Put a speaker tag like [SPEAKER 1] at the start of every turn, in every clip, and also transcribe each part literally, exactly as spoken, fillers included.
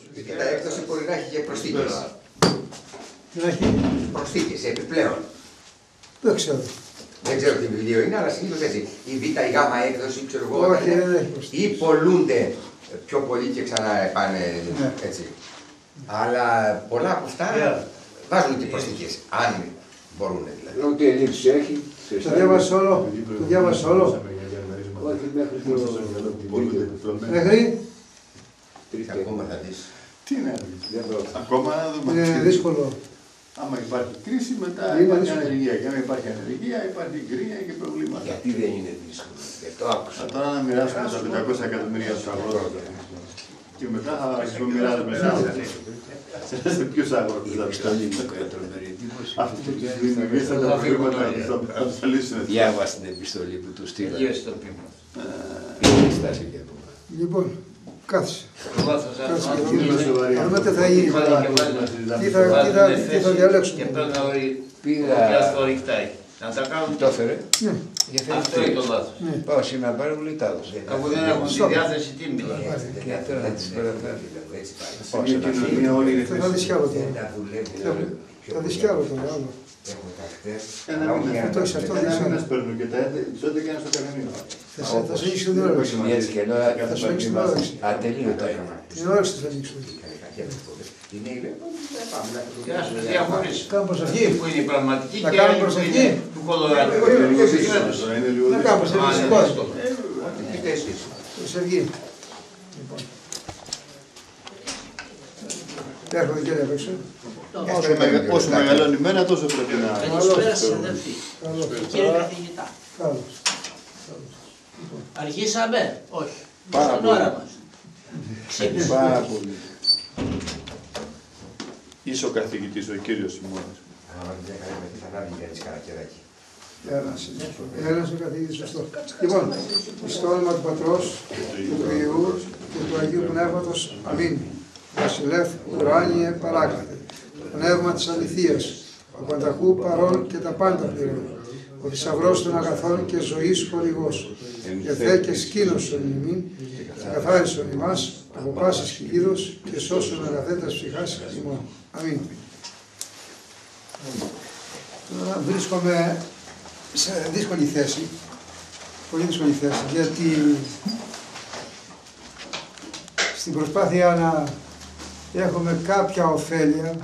[SPEAKER 1] Η β' έκδοση μπορεί να έχει και προσθήκες.
[SPEAKER 2] Να έχει
[SPEAKER 1] Προσθήκες επιπλέον.
[SPEAKER 2] δεν ξέρω.
[SPEAKER 1] Δεν ξέρω τι βιβλίο είναι, αλλά συνήθως έτσι. Η β' ή γ' έκδοση, ξέρω εγώ,
[SPEAKER 2] Όχι, δεν έχει προσθήκες.
[SPEAKER 1] ή πολλούνται πιο πολύ και ξανά πάνε
[SPEAKER 2] Ναι.
[SPEAKER 1] έτσι. Αλλά πολλά από αυτά βάζουν και προσθήκες, αν μπορούν δηλαδή.
[SPEAKER 3] Ό,τι ελλείψη έχει.
[SPEAKER 2] Το διάβασε όλο. Το διάβασε όλο.
[SPEAKER 3] Όχι μέχρι το.
[SPEAKER 2] Μέχρι
[SPEAKER 1] Ακόμα θα δεις.
[SPEAKER 4] Τι είναι, ακόμα να δούμε.
[SPEAKER 2] είναι δύσκολο.
[SPEAKER 4] Άμα υπάρχει κρίση, μετά
[SPEAKER 2] Είναι
[SPEAKER 4] υπάρχει
[SPEAKER 2] δύσκολο.
[SPEAKER 4] ανεργία. Και αν υπάρχει ανεργία, υπάρχει γκρίνια και προβλήματα.
[SPEAKER 1] Γιατί δεν είναι δύσκολο. Γι' αυτό άκουσα.
[SPEAKER 4] Α, τώρα να μοιράσουμε τα πεντακόσια εκατομμύρια στους αγρότες. Και μετά θα αρχίσουμε να μοιράζουμε σε ποιους αγρότες θα πιστολεί. Αυτοί που τους δημιουργήσαν τα προβλήματα θα τους τα λύσουν.
[SPEAKER 5] Διάβασε την επιστολή που του στείλα.
[SPEAKER 6] Γύρω στο πείμα.
[SPEAKER 5] Είναι στάση και από εμάς.
[SPEAKER 2] Λοιπόν, κάθισε.
[SPEAKER 6] Το βάθος
[SPEAKER 2] Κάτσε,
[SPEAKER 6] αυτό.
[SPEAKER 4] Είναι σοβαρή.
[SPEAKER 2] Αν δεν θα γίνει. Τι θα, τι θα, τι θα διαλέξουμε.
[SPEAKER 6] Και πρέπει να ορι...
[SPEAKER 5] Πήγα.
[SPEAKER 6] Και ας το ορυκτάει. Να τα κάνουν.
[SPEAKER 5] Το έφερε.
[SPEAKER 2] Ναι.
[SPEAKER 5] Για θέλει
[SPEAKER 6] Αυτό είναι το
[SPEAKER 5] τρεις.
[SPEAKER 6] λάθος.
[SPEAKER 5] Πάω σήμερα να πάρω γλυτάδος.
[SPEAKER 6] Αφού δεν έχουν τη διάθεση τι μιλά.
[SPEAKER 5] Και τώρα να τις παραφέρω.
[SPEAKER 4] Σε μια κοινωνία όλοι είναι
[SPEAKER 2] Θα δεις κι άλλο τώρα.
[SPEAKER 1] Να δουλεύει.
[SPEAKER 2] Θα δεις κι άλλο τώρα. άλλο.
[SPEAKER 1] Έχουν τα χτες.
[SPEAKER 4] Ένα μήνα.
[SPEAKER 2] Αυτό είσαι, αυτό
[SPEAKER 4] Ένα
[SPEAKER 2] δεν
[SPEAKER 4] μήνα
[SPEAKER 2] είσαι.
[SPEAKER 4] παίρνουν και τα έντεκα είναι στο καφενείο.
[SPEAKER 2] Θα σε- Θα σου ανοίξω την όρεξη.
[SPEAKER 5] Έτσι και ενώ
[SPEAKER 2] Θα σου ανοίξω την όρεξη.
[SPEAKER 5] ατελείωτα είναι.
[SPEAKER 2] Την όρεξη θα ανοίξω.
[SPEAKER 1] Είναι η
[SPEAKER 6] Και να σου διαχωρίσει.
[SPEAKER 2] Κάνω προσευχή.
[SPEAKER 6] Που είναι η πραγματική
[SPEAKER 2] Να
[SPEAKER 6] και
[SPEAKER 2] κάνω
[SPEAKER 6] η που
[SPEAKER 2] προσευχή.
[SPEAKER 6] είναι του Κολοράδου.
[SPEAKER 4] Είναι λίγο δύσκολο. Είναι λίγο
[SPEAKER 2] Να κάνω
[SPEAKER 4] δύσκολο.
[SPEAKER 2] προσευχή.
[SPEAKER 6] Α,
[SPEAKER 2] Σηκώστε.
[SPEAKER 6] αυτό.
[SPEAKER 1] Πείτε εσείς.
[SPEAKER 2] Προσευχή. Λοιπόν. Έρχονται και απ' έξω.
[SPEAKER 4] Όσο μεγα- Όσο μεγαλώνει η μέρα, τόσο πρέπει να.
[SPEAKER 7] Καλησπέρα σας αδελφοί.
[SPEAKER 2] Καλώς.
[SPEAKER 7] Κύριε καθηγητά.
[SPEAKER 2] Καλώς.
[SPEAKER 7] Αργήσαμε. Όχι.
[SPEAKER 4] Πάρα
[SPEAKER 7] Στην
[SPEAKER 4] πολύ.
[SPEAKER 7] ώρα μας. Ξύπνησε.
[SPEAKER 4] Πάρα πολύ. Είσαι ο καθηγητής, ο κύριος Σιμώνας.
[SPEAKER 1] Αν δεν έκανε τι θα ανάβει για τις καρακεράκι.
[SPEAKER 2] Ένας ο καθηγητής σωστό. Λοιπόν, στο όνομα του Πατρός και του Υιού και του Αγίου Πνεύματος. Αμήν. Βασιλεύ, ουράνιε, παράκλητε. Πνεύμα της αληθείας, ο πανταχού παρών και τα πάντα πληρώνει. Ο θησαυρός των αγαθών και ζωής χορηγός. Και Θεέ και σκήνωσον ημίν, και καθάρισον ημάς από πάσης χιλίδος και σώσον αγαθέτας ψυχάς ημών. Αμήν. Τώρα βρίσκομαι σε δύσκολη θέση, πολύ δύσκολη θέση, γιατί στην προσπάθεια να έχουμε κάποια ωφέλεια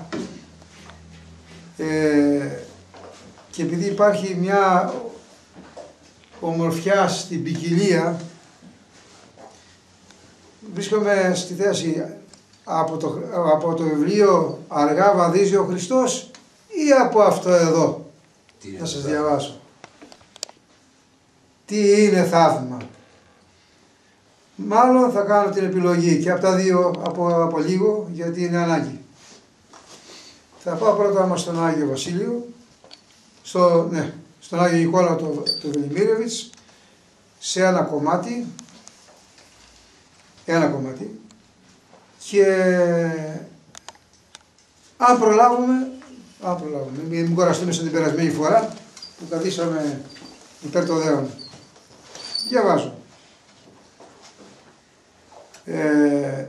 [SPEAKER 2] ε, και επειδή υπάρχει μια ομορφιά στην ποικιλία, βρίσκομαι στη θέση από το, από το βιβλίο «Αργά βαδίζει ο Χριστός» ή από αυτό εδώ. Θα σας διαβάσω. Τι είναι θαύμα. Μάλλον θα κάνω την επιλογή και από τα δύο από, από λίγο, γιατί είναι ανάγκη. Θα πάω πρώτα όμως στον Άγιο Βασίλειο, στο, ναι, στον Άγιο Νικόλαο του, του Βελιμίρεβιτς, σε ένα κομμάτι, ένα κομμάτι, και αν προλάβουμε, αν προλάβουμε, μην, μην κοραστούμε σαν την περασμένη φορά που καθίσαμε υπέρ το δέον. Διαβάζω. Ε,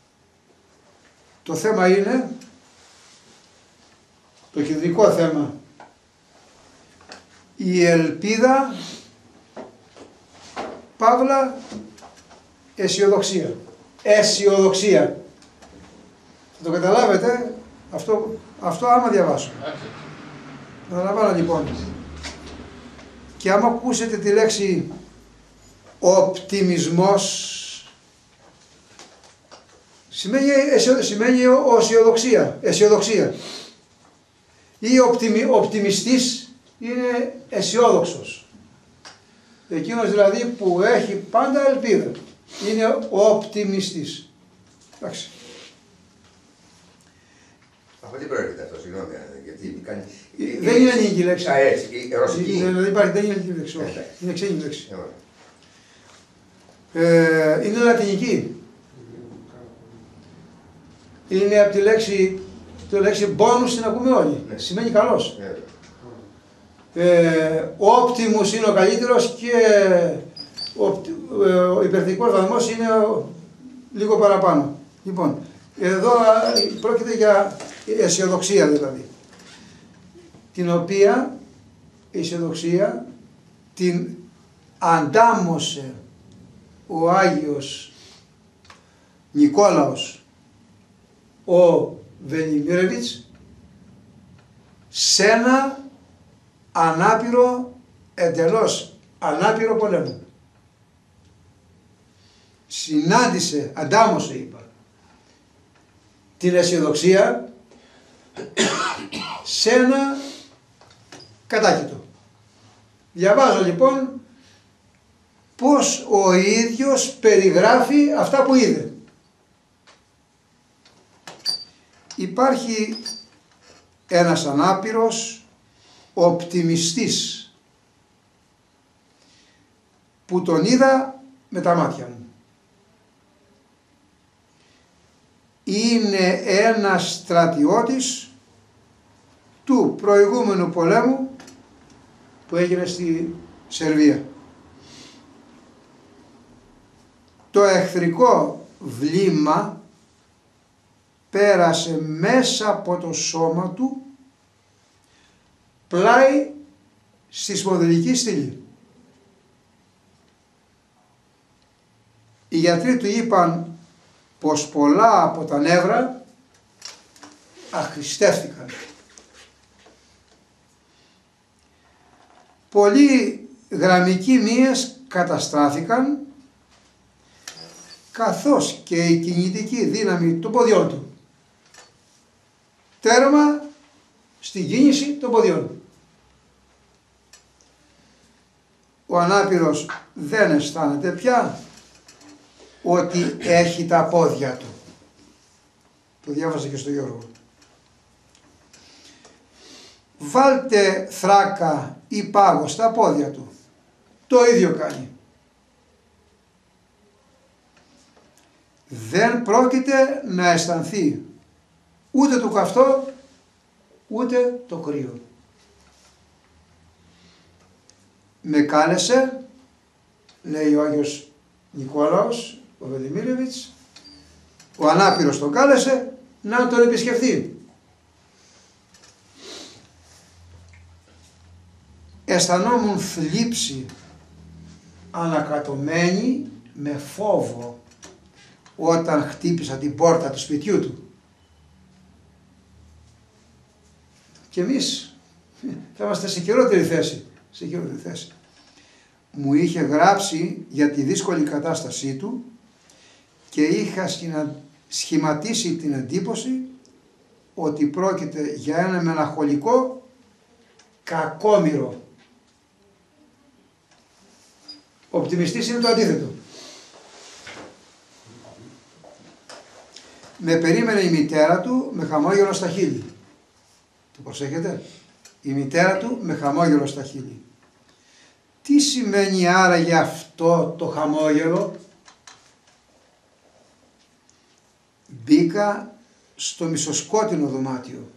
[SPEAKER 2] το θέμα είναι, το κεντρικό θέμα, η ελπίδα, παύλα, αισιοδοξία. Αισιοδοξία. Θα το καταλάβετε, αυτό, αυτό άμα διαβάσω. Καταλαβαίνω λοιπόν. Και άμα ακούσετε τη λέξη οπτιμισμός, σημαίνει, αισιο, σημαίνει αισιοδοξία, αισιοδοξία. Ή οπτιμι, οπτιμιστής είναι αισιόδοξος. Εκείνος δηλαδή που έχει πάντα ελπίδα. Είναι ο οπτιμιστής. Εντάξει.
[SPEAKER 1] Από τι προέρχεται αυτό, συγγνώμη, γιατί κάνει...
[SPEAKER 2] Δεν είναι ελληνική λέξη.
[SPEAKER 1] Α, έτσι, η ρωσική.
[SPEAKER 2] Δεν υπάρχει, δεν είναι ελληνική λέξη. όχι.
[SPEAKER 1] Εντάξει.
[SPEAKER 2] Είναι ξένη λέξη.
[SPEAKER 1] Ε, ωραία.
[SPEAKER 2] Ε, είναι λατινική. Είναι από τη λέξη, το λέξη bonus την ακούμε όλοι.
[SPEAKER 1] Ναι.
[SPEAKER 2] Σημαίνει καλός.
[SPEAKER 1] Ε,
[SPEAKER 2] Ε, ο optimus είναι ο καλύτερος και ο, ε, ο υπερθετικός βαθμός είναι ο, λίγο παραπάνω. Λοιπόν, Εδώ πρόκειται για αισιοδοξία δηλαδή, την οποία η αισιοδοξία την αντάμωσε ο Άγιος Νικόλαος ο Βελιμίρεβιτς σε ένα ανάπηρο, εντελώς ανάπηρο πολέμο. Συνάντησε, αντάμωσε είπα, την αισιοδοξία σε ένα κατάκητο. Διαβάζω λοιπόν πως ο ίδιος περιγράφει αυτά που είδε. Υπάρχει ένας ανάπηρος οπτιμιστής που τον είδα με τα μάτια μου. Είναι ένας στρατιώτης του προηγούμενου πολέμου που έγινε στη Σερβία. Το εχθρικό βλήμα πέρασε μέσα από το σώμα του πλάι στη σπονδυλική στήλη. Οι γιατροί του είπαν πως πολλά από τα νεύρα αχρηστεύτηκαν. Πολλοί γραμμικοί μύες καταστράφηκαν, καθώς και η κινητική δύναμη των ποδιών του. Τέρμα στην κίνηση των ποδιών. Ο ανάπηρος δεν αισθάνεται πια ότι έχει τα πόδια του. Το διάβασα και στο Γιώργο. Βάλτε θράκα ή πάγο στα πόδια του. Το ίδιο κάνει. Δεν πρόκειται να αισθανθεί ούτε το καυτό ούτε το κρύο. Με κάλεσε, λέει ο Άγιος Νικόλαος, ο Βελιμίρεβιτς, ο ανάπηρος τον κάλεσε να τον επισκεφθεί. Αισθανόμουν θλίψη ανακατωμένη με φόβο όταν χτύπησα την πόρτα του σπιτιού του. Και εμείς θα είμαστε σε χειρότερη θέση, σε χειρότερη θέση. Μου είχε γράψει για τη δύσκολη κατάστασή του και είχα σχηματίσει την εντύπωση ότι πρόκειται για ένα μελαγχολικό κακόμοιρο. Ο οπτιμιστής είναι το αντίθετο. Με περίμενε η μητέρα του με χαμόγελο στα χείλη. Το προσέχετε. Η μητέρα του με χαμόγελο στα χείλη. Τι σημαίνει άραγε αυτό το χαμόγελο? Μπήκα στο μισοσκότεινο δωμάτιο.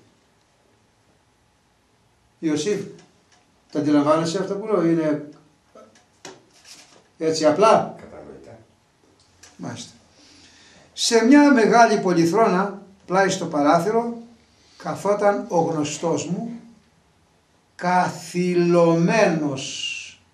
[SPEAKER 2] Ιωσήφ, τα αντιλαμβάνεσαι αυτό που λέω? Είναι έτσι απλά?
[SPEAKER 1] Κατανοητά.
[SPEAKER 2] Μάλιστα. Σε μια μεγάλη πολυθρόνα πλάι στο παράθυρο καθόταν ο γνωστός μου, καθυλωμένος,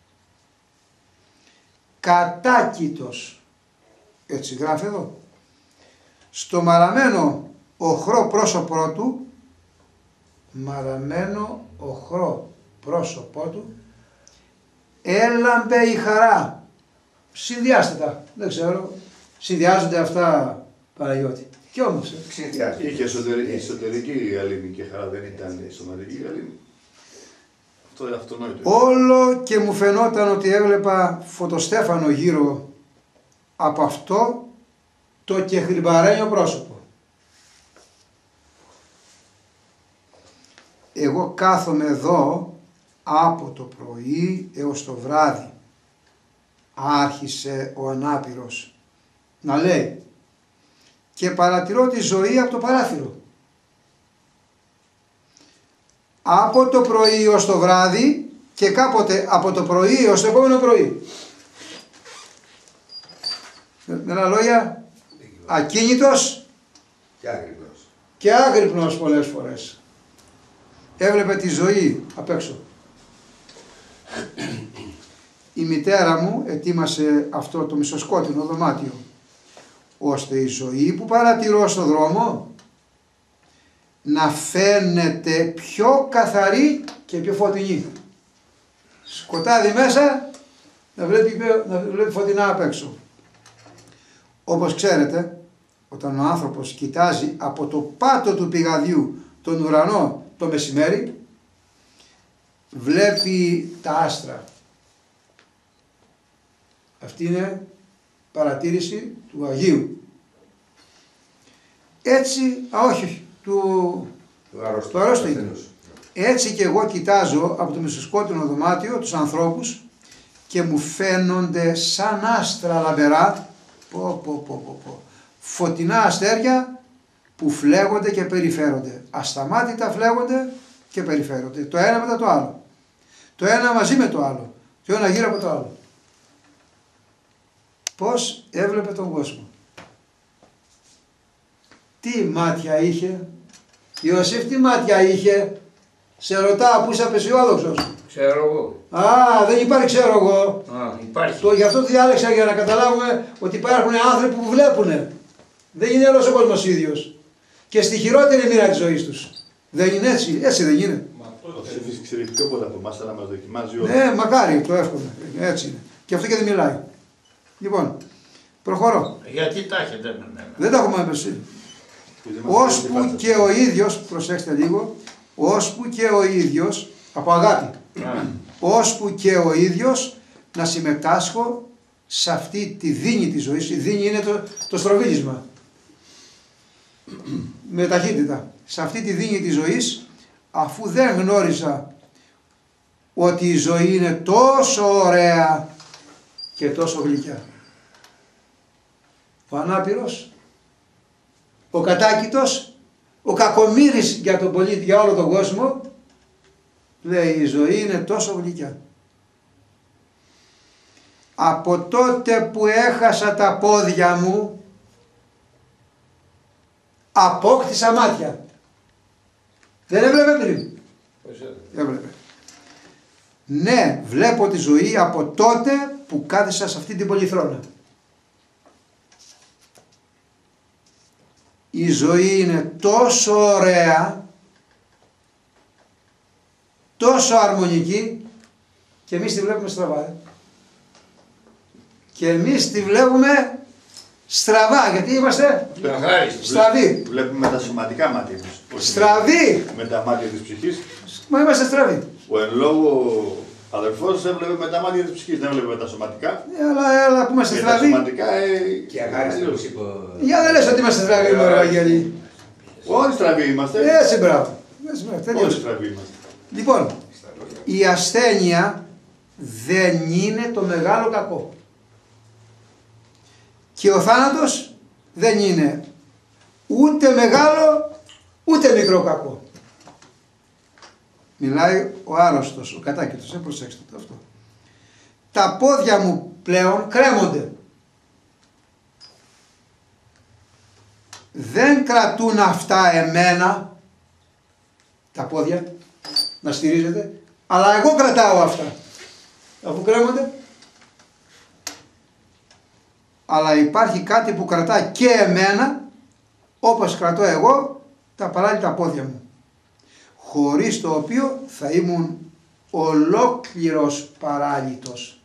[SPEAKER 2] κατάκητος, έτσι γράφει εδώ, στο μαραμένο οχρό πρόσωπό του, μαραμένο οχρό πρόσωπό του, έλαμπε η χαρά. Συνδυάστε τα, δεν ξέρω, συνδυάζονται αυτά, Παναγιώτη. Κι όμως, ε.
[SPEAKER 4] Είχε εσωτερική, εσωτερική γαλήνη και χαρά, δεν ήταν σωματική γαλήνη. Αυτό είναι αυτονόητο.
[SPEAKER 2] Όλο και μου φαινόταν ότι έβλεπα φωτοστέφανο γύρω από αυτό το κεχλιμπαρένιο πρόσωπο. Εγώ κάθομαι εδώ από το πρωί έως το βράδυ. Άρχισε ο ανάπηρος να λέει και παρατηρώ τη ζωή από το παράθυρο. Από το πρωί ως το βράδυ και κάποτε από το πρωί ως το επόμενο πρωί. Με άλλα λόγια, ακίνητος
[SPEAKER 1] Και άγρυπνος.
[SPEAKER 2] Και άγρυπνος πολλές φορές. Έβλεπε τη ζωή απ' έξω. Η μητέρα μου ετοίμασε αυτό το μισοσκότεινο δωμάτιο, ώστε η ζωή που παρατηρώ στο δρόμο να φαίνεται πιο καθαρή και πιο φωτεινή. Σκοτάδι μέσα, να βλέπει, να βλέπει φωτεινά απ' έξω. Όπως ξέρετε, όταν ο άνθρωπος κοιτάζει από το πάτο του πηγαδιού τον ουρανό το μεσημέρι, βλέπει τα άστρα. Αυτή είναι παρατήρηση του Αγίου. Έτσι, α όχι, του, του αρρώστου ήταν. Έτσι και εγώ κοιτάζω από το μισοσκότεινο δωμάτιο τους ανθρώπους και μου φαίνονται σαν άστρα λαμπερά, πω, πω, πω, πω, πω. Φωτεινά αστέρια που φλέγονται και περιφέρονται. Ασταμάτητα φλέγονται και περιφέρονται. Το ένα μετά το άλλο. Το ένα μαζί με το άλλο. Το ένα γύρω από το άλλο. Πώς έβλεπε τον κόσμο. Τι μάτια είχε. Ιωσήφ, τι μάτια είχε. Σε ρωτάω που είσαι απεσιόδοξος.
[SPEAKER 5] Ξέρω εγώ.
[SPEAKER 2] Α, δεν υπάρχει ξέρω εγώ.
[SPEAKER 5] Α, υπάρχει.
[SPEAKER 2] Το, γι' αυτό το διάλεξα, για να καταλάβουμε ότι υπάρχουν άνθρωποι που βλέπουν. Δεν είναι όλος ο κόσμος ίδιος. Και στη χειρότερη μοίρα της ζωής τους. Δεν είναι έτσι. Έτσι δεν είναι.
[SPEAKER 4] Ο Ψήφης ξέρει πιο πολλά από εμάς, αλλά μας δοκιμάζει όλα.
[SPEAKER 2] Ναι, μακάρι, το εύχομαι. Έτσι είναι. Και αυτό και δεν μιλάει. Λοιπόν, προχωρώ.
[SPEAKER 6] Γιατί τα έχετε με μένα.
[SPEAKER 2] Δεν τα έχουμε εμπιστοσύνη. Ώσπου και ο ίδιος, προσέξτε λίγο, ώσπου και ο ίδιος, από αγάπη, ώσπου και ο ίδιος να συμμετάσχω σε αυτή τη δίνη της ζωής. Η δίνη είναι το, το στροβίλισμα. Με ταχύτητα. Σε αυτή τη δίνη της ζωής, αφού δεν γνώριζα ότι η ζωή είναι τόσο ωραία και τόσο γλυκιά. Ο ανάπηρος, ο κατάκητος, ο κακομοίρης για τον πολίτη, για όλο τον κόσμο, λέει η ζωή είναι τόσο γλυκιά. Από τότε που έχασα τα πόδια μου, απόκτησα μάτια. Δεν έβλεπε πριν. Έβλεπε. Ναι, βλέπω τη ζωή από τότε που κάθισα σε αυτή την πολυθρόνα. Η ζωή είναι τόσο ωραία, τόσο αρμονική και εμείς τη βλέπουμε στραβά. Ε. Και εμείς τη βλέπουμε στραβά, γιατί είμαστε στραβοί.
[SPEAKER 4] Βλέπουμε με τα σωματικά μάτια της.
[SPEAKER 2] Στραβοί.
[SPEAKER 4] Με τα μάτια της ψυχής.
[SPEAKER 2] Μα είμαστε στραβοί.
[SPEAKER 4] Ο εν λόγω αδερφός έβλεπε με τα μάτια της ψυχής, δεν έβλεπε με τα σωματικά.
[SPEAKER 2] Ε, αλλά, αλλά που είμαστε
[SPEAKER 4] και
[SPEAKER 2] στραβοί.
[SPEAKER 4] Τα σωματικά, ε,
[SPEAKER 1] Και αγάριστα όπως είπε.
[SPEAKER 2] Για δεν λες ότι είμαστε στραβοί, μωρέ Βαγγέλη.
[SPEAKER 4] Όλοι στραβοί είμαστε.
[SPEAKER 2] Έτσι, μπράβο. Έτσι, μπράβο.
[SPEAKER 4] Όλοι
[SPEAKER 2] Τελείωσε.
[SPEAKER 4] στραβοί είμαστε.
[SPEAKER 2] Λοιπόν, η ασθένεια δεν είναι το μεγάλο κακό. Και ο θάνατος δεν είναι ούτε μεγάλο ούτε μικρό κακό. Μιλάει ο άρρωστος, ο κατάκητος, δεν προσέξτε το αυτό. Τα πόδια μου πλέον κρέμονται. Δεν κρατούν αυτά εμένα, τα πόδια, να στηρίζετε, αλλά εγώ κρατάω αυτά. Αφού κρέμονται. Αλλά υπάρχει κάτι που κρατά και εμένα, όπως κρατώ εγώ τα παράλληλα πόδια μου. Χωρίς το οποίο θα ήμουν ολόκληρος παράλυτος.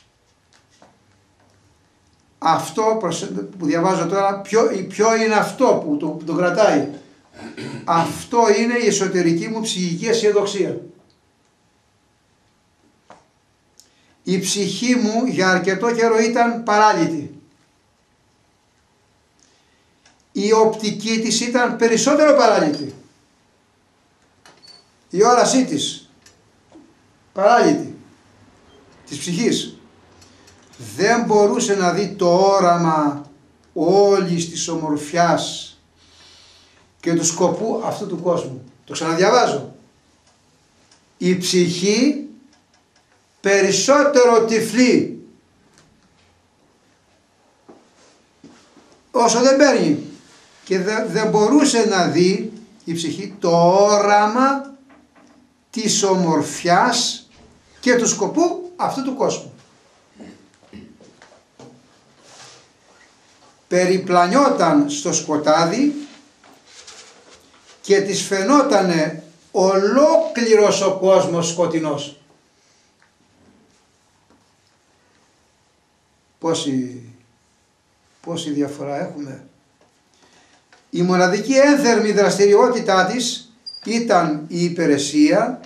[SPEAKER 2] Αυτό που διαβάζω τώρα, ποιο, ποιο είναι αυτό που το, που το κρατάει. Αυτό είναι η εσωτερική μου ψυχική αισιοδοξία. Η ψυχή μου για αρκετό καιρό ήταν παράλυτη. Η οπτική της ήταν περισσότερο παράλυτη. Η όρασή της παράλυτη της ψυχής. Δεν μπορούσε να δει το όραμα όλης της ομορφιάς και του σκοπού αυτού του κόσμου. Το ξαναδιαβάζω. Η ψυχή περισσότερο τυφλή όσο δεν παίρνει και δεν δε μπορούσε να δει η ψυχή το όραμα της ομορφιάς και του σκοπού αυτού του κόσμου. Περιπλανιόταν στο σκοτάδι και της φαινότανε ολόκληρος ο κόσμος σκοτεινός. Πόση, πόση διαφορά έχουμε. Η μοναδική ένθερμη δραστηριότητά της ήταν η υπηρεσία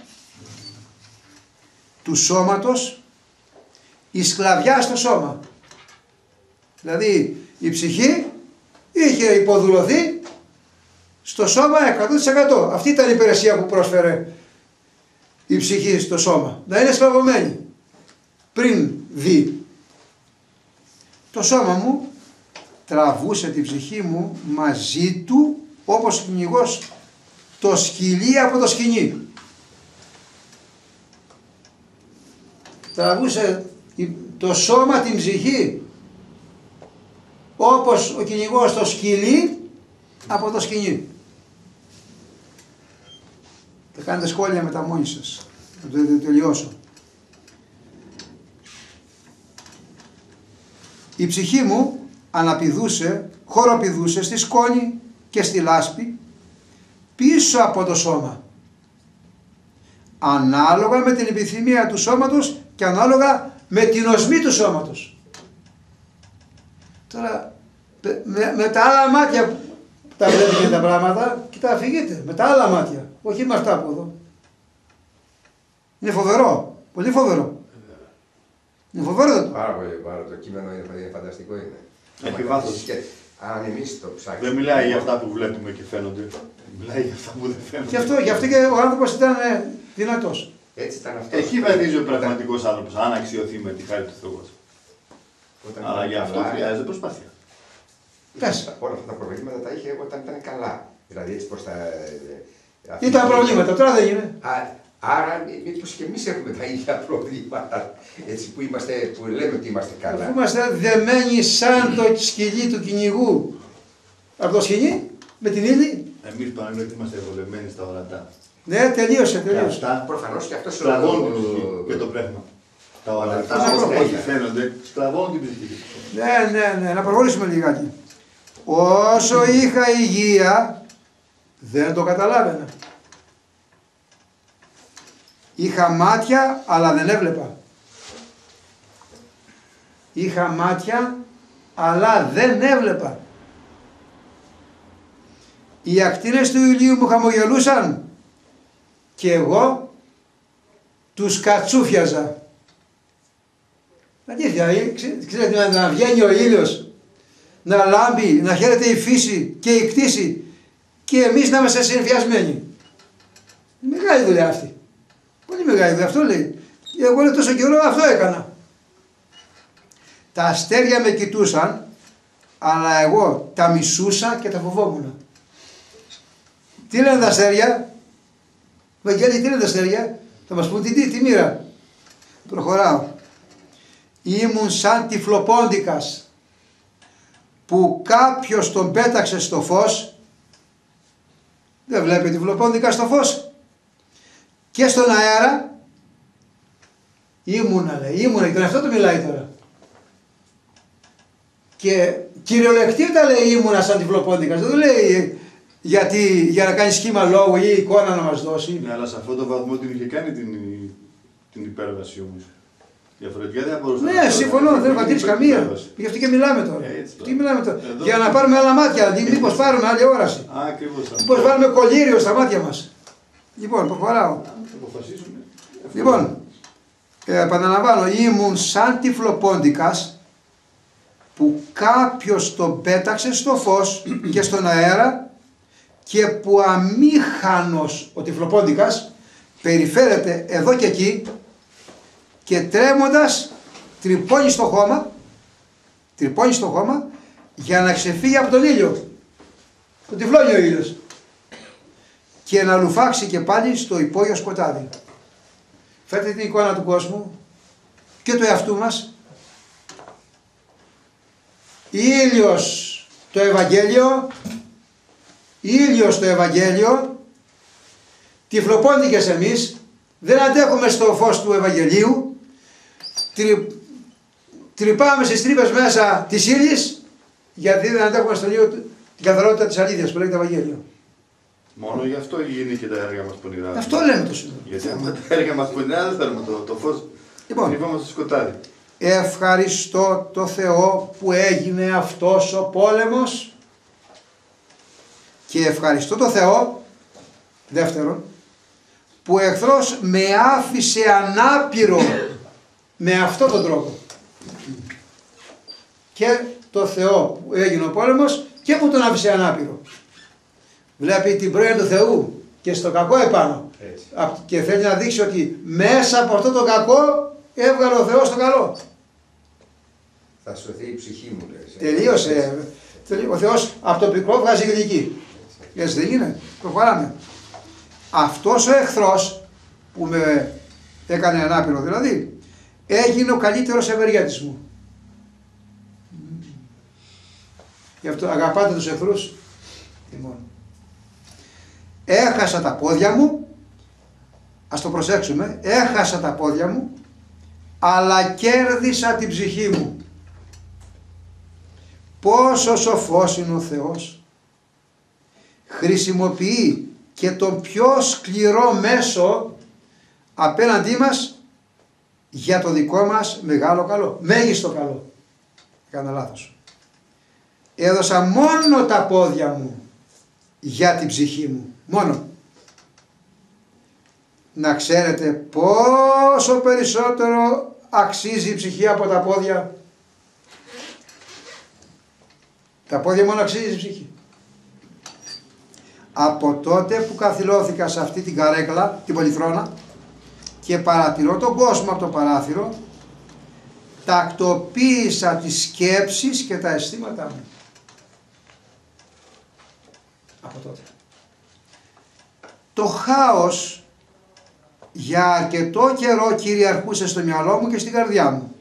[SPEAKER 2] του σώματος, η σκλαβιά στο σώμα. Δηλαδή η ψυχή είχε υποδουλωθεί στο σώμα εκατό τοις εκατό. Αυτή ήταν η υπηρεσία που πρόσφερε η ψυχή στο σώμα. Να είναι σκλαβωμένη πριν δει. Το σώμα μου τραβούσε την ψυχή μου μαζί του όπως ο κυνηγός το σκυλί από το σκοινί. Τραβούσε το σώμα την ψυχή όπως ο κυνηγός το σκυλί από το σκοινί. Θα κάνετε σχόλια μετά μόνοι σας. Θα το τελειώσω. Η ψυχή μου αναπηδούσε, χοροπηδούσε στη σκόνη και στη λάσπη πίσω από το σώμα. Ανάλογα με την επιθυμία του σώματος και ανάλογα με την οσμή του σώματος. Τώρα με, με τα άλλα μάτια τα βλέπετε τα πράγματα και τα αφηγείτε. Με τα άλλα μάτια. Όχι με αυτά από εδώ. Είναι φοβερό. Πολύ φοβερό. Είναι φοβερό το.
[SPEAKER 1] Πάρα πολύ, πάρα το κείμενο είναι φανταστικό είναι.
[SPEAKER 4] Έχει βάθος.
[SPEAKER 1] Αν εμείς το ψάξουμε.
[SPEAKER 4] Δεν μιλάει για αυτά που βλέπουμε και φαίνονται. Μιλάει για αυτά που δεν φαίνονται.
[SPEAKER 2] Γι' αυτό, γι' αυτό και ο άνθρωπος ήταν δυνατός.
[SPEAKER 1] Έτσι ήταν αυτό.
[SPEAKER 4] Εκεί βαδίζει ο πραγματικός άνθρωπος, αν αξιωθεί με τη χάρη του Θεού. Αλλά γι' αυτό χρειάζεται προσπάθεια.
[SPEAKER 2] Πες.
[SPEAKER 1] Όλα αυτά τα προβλήματα τα είχε όταν ήταν καλά. Δηλαδή έτσι προς τα...
[SPEAKER 2] Ήταν προβλήματα, τώρα δεν είναι.
[SPEAKER 1] Άρα μήπως και εμείς έχουμε τα ίδια προβλήματα, έτσι που, είμαστε, που λέμε ότι είμαστε καλά.
[SPEAKER 2] Αφού είμαστε δεμένοι σαν το σκυλί του κυνηγού από το σκηνή, με την ύλη.
[SPEAKER 4] Εμείς πάνω ότι είμαστε ευολεμένοι στα ορατά.
[SPEAKER 2] Ναι, τελείωσε,
[SPEAKER 4] Και
[SPEAKER 2] τελείωσε.
[SPEAKER 4] αυτά
[SPEAKER 1] Προφανώς και αυτό
[SPEAKER 4] σκλαβώνουν την ψυχή και το πνεύμα. Τα ορατά όπως φαίνονται, σκλαβώνουν την ψυχή.
[SPEAKER 2] Ναι, ναι, ναι, να προχωρήσουμε λιγάκι. Όσο είχα υγεία, δεν το καταλάβαινα. Είχα μάτια, αλλά δεν έβλεπα. Είχα μάτια, αλλά δεν έβλεπα. Οι ακτίνες του ηλίου μου χαμογελούσαν και εγώ τους κατσούφιαζα. Αλήθεια, ξέρετε να βγαίνει ο ήλιος, να λάμπει, να χαίρεται η φύση και η κτήση και εμείς να είμαστε συνεφιασμένοι. Μεγάλη δουλειά αυτή. Πολύ μεγάλη δουλειά, αυτό λέει. Εγώ λέω τόσο καιρό αυτό έκανα. Τα αστέρια με κοιτούσαν, αλλά εγώ τα μισούσα και τα φοβόμουν. Τι λένε τα αστέρια, Βαγγέλη, τι λένε τα αστέρια, θα μας πούν τι, τι, τι μοίρα. Προχωράω. Ήμουν σαν τυφλοπόντικας που κάποιος τον πέταξε στο φως. Δεν βλέπει τυφλοπόντικα στο φως. Και στον αέρα ήμουνα, λέει, ήμουνα, και τον αυτό το μιλάει τώρα. Και κυριολεκτικά λέει ήμουνα σαν τυφλοπόντικας, δεν το λέει γιατί, για να κάνει σχήμα λόγου ή εικόνα να μας δώσει.
[SPEAKER 4] Ναι, αλλά σε αυτόν τον βαθμό την είχε κάνει την, την υπέρβαση όμως. Διαφορετικά δεν θα μπορούσε
[SPEAKER 2] ναι,
[SPEAKER 4] να...
[SPEAKER 2] Ναι, συμφωνώ, δεν έχω πατήσει καμία. Γι' αυτό και μιλάμε τώρα. Τι μιλάμε τώρα. Εδώ... Για να πάρουμε άλλα μάτια, αντί μήπως πάρουμε άλλη όραση.
[SPEAKER 4] Ακριβώς.
[SPEAKER 2] Μήπως βάλουμε κολλήριο στα μάτια μας. Λοιπόν, προχωράω. Λοιπόν, ε, επαναλαμβάνω, ήμουν σαν τυφλοπόντικας που κάποιος τον πέταξε στο φως και στον αέρα και που αμήχανος ο τυφλοπόντικας περιφέρεται εδώ και εκεί και τρέμοντας τρυπώνει στο χώμα, τρυπώνει στο χώμα για να ξεφύγει από τον ήλιο. Το τυφλώνει ο ήλιος. Και να λουφάξει και πάλι στο υπόγειο σκοτάδι. Φέρτε την εικόνα του κόσμου και του εαυτού μας. Ήλιος το Ευαγγέλιο, ήλιος στο Ευαγγέλιο, τυφλοπόντικες εμείς, δεν αντέχουμε στο φως του Ευαγγελίου, τρι, τρυπάμε στις τρύπες μέσα της ύλης, γιατί δεν αντέχουμε στον ήλιο την καθαρότητα της αλήθειας που λέγεται Ευαγγέλιο.
[SPEAKER 4] Μόνο γι' αυτό γίνει και τα έργα μας πονηρά.
[SPEAKER 2] Αυτό λέμε το σύνολο.
[SPEAKER 4] Γιατί άμα τα έργα μας πονηρά δεν θέλουμε το, το φως.
[SPEAKER 2] Λοιπόν,
[SPEAKER 4] Κρυβόμαστε στο σκοτάδι.
[SPEAKER 2] ευχαριστώ το Θεό που έγινε αυτός ο πόλεμος και ευχαριστώ το Θεό, δεύτερον, που ο εχθρός με άφησε ανάπηρο με αυτόν τον τρόπο. Και το Θεό που έγινε ο πόλεμος και που τον άφησε ανάπηρο. Βλέπει την πρόνοια του Θεού και στο κακό επάνω.
[SPEAKER 1] Έτσι.
[SPEAKER 2] Και θέλει να δείξει ότι μέσα από αυτό το κακό έβγαλε ο Θεός το καλό.
[SPEAKER 1] Θα σωθεί η ψυχή μου, λες.
[SPEAKER 2] Τελείωσε. Ο Θεός από το πικρό βγάζει γλυκή. Έτσι δεν είναι. Προχωράμε. Αυτός ο εχθρός που με έκανε ανάπηρο δηλαδή, έγινε ο καλύτερος ευεργέτης μου. Γι' αυτό αγαπάτε τους εχθρούς. Λοιπόν. Έχασα τα πόδια μου, ας το προσέξουμε, έχασα τα πόδια μου, αλλά κέρδισα την ψυχή μου. Πόσο σοφός είναι ο Θεός. Χρησιμοποιεί και τον πιο σκληρό μέσο απέναντί μας για το δικό μας μεγάλο καλό, μέγιστο καλό. Κάνα λάθος. Έδωσα μόνο τα πόδια μου για την ψυχή μου. Μόνο. Να ξέρετε πόσο περισσότερο αξίζει η ψυχή από τα πόδια. Τα πόδια μόνο αξίζει η ψυχή. Από τότε που καθυλώθηκα σε αυτή την καρέκλα, την πολυθρόνα, και παρατηρώ τον κόσμο από το παράθυρο, τακτοποίησα τις σκέψεις και τα αισθήματά μου. Από τότε. Το χάος για αρκετό καιρό κυριαρχούσε στο μυαλό μου και στην καρδιά μου.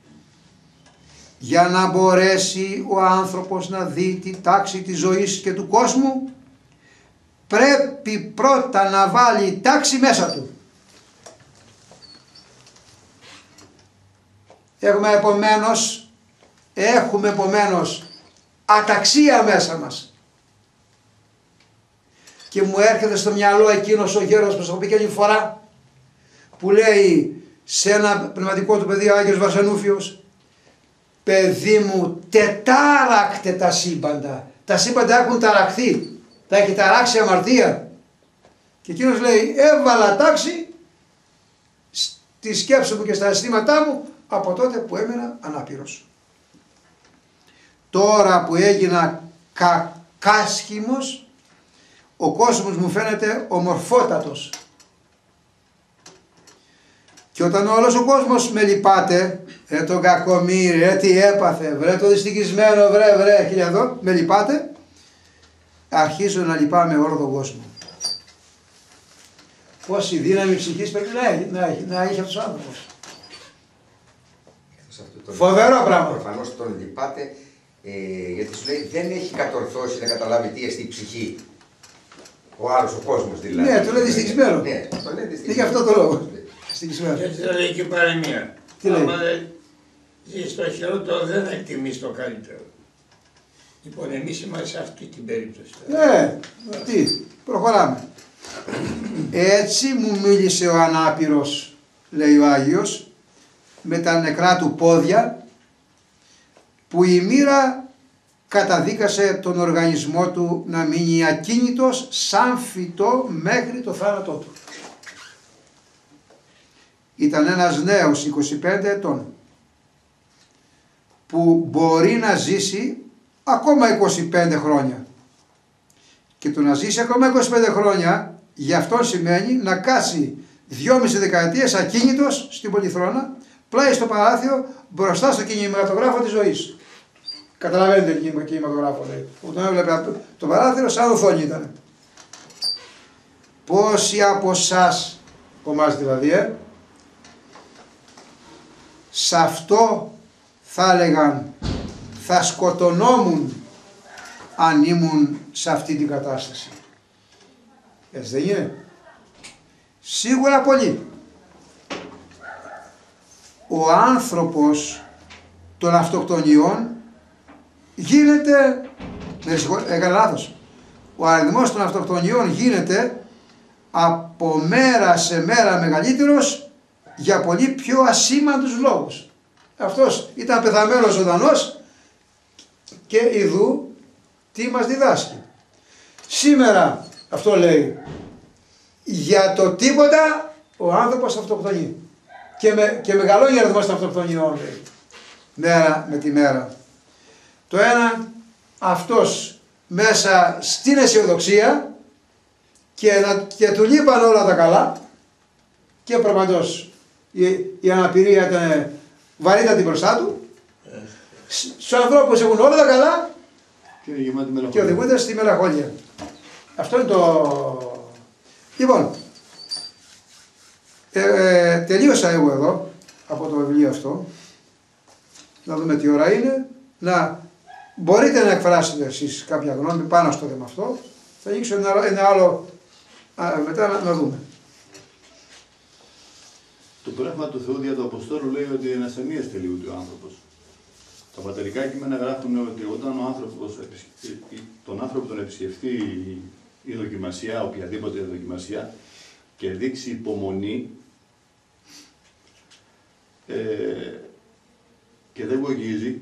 [SPEAKER 2] Για να μπορέσει ο άνθρωπος να δει τη τάξη της ζωής και του κόσμου, πρέπει πρώτα να βάλει τάξη μέσα του. Έχουμε επομένως, έχουμε επομένως αταξία μέσα μας. Και μου έρχεται στο μυαλό εκείνος ο γέρος που σας έχω πει και άλλη φορά, που λέει σε ένα πνευματικό του παιδί ο Άγιος Βαρσανούφιος, παιδί μου, τετάρακτε τα σύμπαντα. Τα σύμπαντα έχουν ταραχθεί. Τα έχει ταράξει αμαρτία. Και εκείνος λέει, έβαλα τάξη στη σκέψη μου και στα αισθήματά μου από τότε που έμενα ανάπηρος. Τώρα που έγινα κακάσχημος, ο κόσμος μου φαίνεται ομορφότατος. Και όταν όλος ο κόσμος με λυπάται, ρε τον κακομοίρη, ρε τι έπαθε, βρε το δυστυχισμένο, βρε βρε, και εδώ, με λυπάται, αρχίζω να λυπάμαι όλο τον κόσμο. Πόση δύναμη ψυχής πρέπει να έχει, να έχει, να έχει αυτός ο άνθρωπος. Φοβερό πράγμα.
[SPEAKER 1] Προφανώς τον λυπάται, ε, γιατί σου λέει δεν έχει κατορθώσει να καταλάβει τι εστί η ψυχή. Ο άλλος, ο κόσμος δηλαδή.
[SPEAKER 2] Ναι, το λέει δυστυχισμένο.
[SPEAKER 1] Ναι, το λέει δυστυχισμένο.
[SPEAKER 2] Και γι' αυτό το λόγο. Δυστυχισμένο.
[SPEAKER 6] Και έτσι θα λέει και παροιμία.
[SPEAKER 2] Τι λέει?
[SPEAKER 6] Άμα ζει στο χειρότερο δεν εκτιμείς το καλύτερο. Λοιπόν, εμείς είμαστε σε αυτή την περίπτωση.
[SPEAKER 2] Ναι, τι, προχωράμε. Έτσι μου μίλησε ο ανάπηρος, λέει ο Άγιος, με τα νεκρά του πόδια, που η μοίρα καταδίκασε τον οργανισμό του να μείνει ακίνητος σαν φυτό μέχρι το θάνατό του. Ήταν ένας νέος είκοσι πέντε ετών που μπορεί να ζήσει ακόμα είκοσι πέντε χρόνια. Και το να ζήσει ακόμα είκοσι πέντε χρόνια γι' αυτό σημαίνει να κάτσει δυόμιση δεκαετίες ακίνητος στην πολυθρόνα, πλάι στο παράθυρο, μπροστά στο κινηματογράφο της ζωής. Καταλαβαίνετε τον κινηματογράφο, λέει. Που τον έβλεπε το παράθυρο σαν οθόνη ήταν. Πόσοι από εσάς, κομμάς δηλαδή, ε, σε αυτό θα έλεγαν, θα σκοτωνόμουν αν ήμουν σε αυτή την κατάσταση. Έτσι δεν είναι? Σίγουρα πολύ. Ο άνθρωπος των αυτοκτονιών γίνεται, με συγχωρείτε, έκανα λάθος, ο αριθμός των αυτοκτονιών γίνεται από μέρα σε μέρα μεγαλύτερος για πολύ πιο ασήμαντους λόγους. Αυτός ήταν πεθαμένος ζωντανός και ιδού τι μας διδάσκει. Σήμερα αυτό λέει, για το τίποτα ο άνθρωπος αυτοκτονεί και, με, και μεγαλώνει ο αριθμός των αυτοκτονιών, λέει, μέρα με τη μέρα. Το ένα, αυτός μέσα στην αισιοδοξία και, να, και του λείπαν όλα τα καλά και πραγματός η, η αναπηρία ήταν βαρύτατη μπροστά του. Στους ανθρώπους έχουν όλα τα καλά και, και οδηγούνται στη μελαγχολία. Αυτό είναι το... Λοιπόν, ε, ε, τελείωσα εγώ εδώ από το βιβλίο αυτό. Να δούμε τι ώρα είναι. Να μπορείτε να εκφράσετε εσείς κάποια γνώμη πάνω στο θέμα αυτό. Θα ανοίξω ένα, ένα άλλο α, μετά να, να δούμε.
[SPEAKER 4] Το πνεύμα του Θεού δια του Αποστόλου λέει ότι εν ασθενείας τελειούται ο άνθρωπος. Τα πατερικά κείμενα γράφουν ότι όταν ο άνθρωπος, τον άνθρωπο τον επισκεφτεί η δοκιμασία, οποιαδήποτε δοκιμασία, και δείξει υπομονή ε, και δεν γογγίζει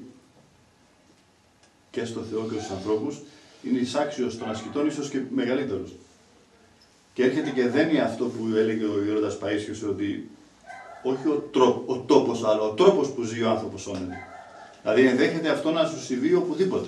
[SPEAKER 4] και στο Θεό και στους ανθρώπους, είναι εισάξιος των ασκητών, ίσως και μεγαλύτερος. Και έρχεται και δένει αυτό που έλεγε ο Γέροντας Παΐσιος, ότι όχι ο, τρό, ο τόπος, αλλά ο τρόπος που ζει ο άνθρωπος όνεται. Δηλαδή ενδέχεται αυτό να σου συμβεί οπουδήποτε.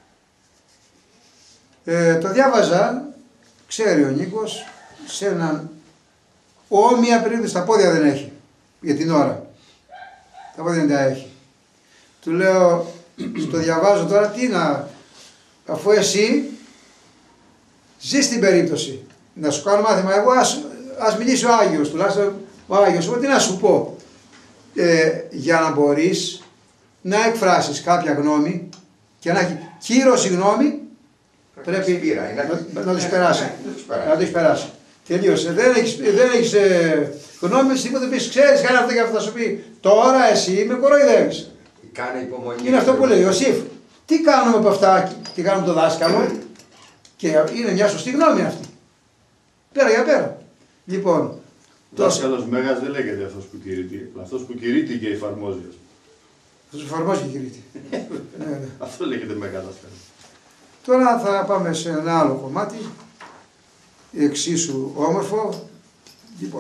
[SPEAKER 2] Ε, το διάβαζα, ξέρει ο Νίκος, σε έναν όμοια περίπτωση, τα πόδια δεν έχει για την ώρα. Τα πόδια δεν τα έχει. Του λέω, στο διαβάζω τώρα, τι να, αφού εσύ ζεις την περίπτωση, να σου κάνω μάθημα, εγώ ας, ας μιλήσει ο Άγιος, τουλάχιστον ο Άγιος, εγώ τι να σου πω, ε, για να μπορείς να εκφράσεις κάποια γνώμη και να έχει κύρωση γνώμη, πρέπει
[SPEAKER 1] Σπήρα,
[SPEAKER 2] να, να τους περάσει. Να τους περάσει. Τελείωσε. Δεν έχεις, δεν έχεις ε, γνώμη, τίποτα πεις, ξέρεις, κάνει αυτό και αυτό, θα σου πει, τώρα εσύ με κοροϊδεύεις.
[SPEAKER 1] Κάνε υπομονή.
[SPEAKER 2] Είναι αυτό που λέει ο Ιωσήφ. Τι κάνουμε από αυτά, τι κάνουμε το δάσκαλο, και είναι μια σωστή γνώμη αυτή. Πέρα για πέρα. Λοιπόν,
[SPEAKER 4] Δάσκαλος Μέγας δεν λέγεται αυτός που κηρύττει, αυτός που κηρύττει και εφαρμόζει.
[SPEAKER 2] αυτός εφαρμόζει και κηρύττει. ναι, ναι.
[SPEAKER 4] Αυτό λέγεται Μέγα δάσκαλο.
[SPEAKER 2] Τώρα θα πάμε σε ένα άλλο κομμάτι, εξίσου όμορφο. Λοιπόν,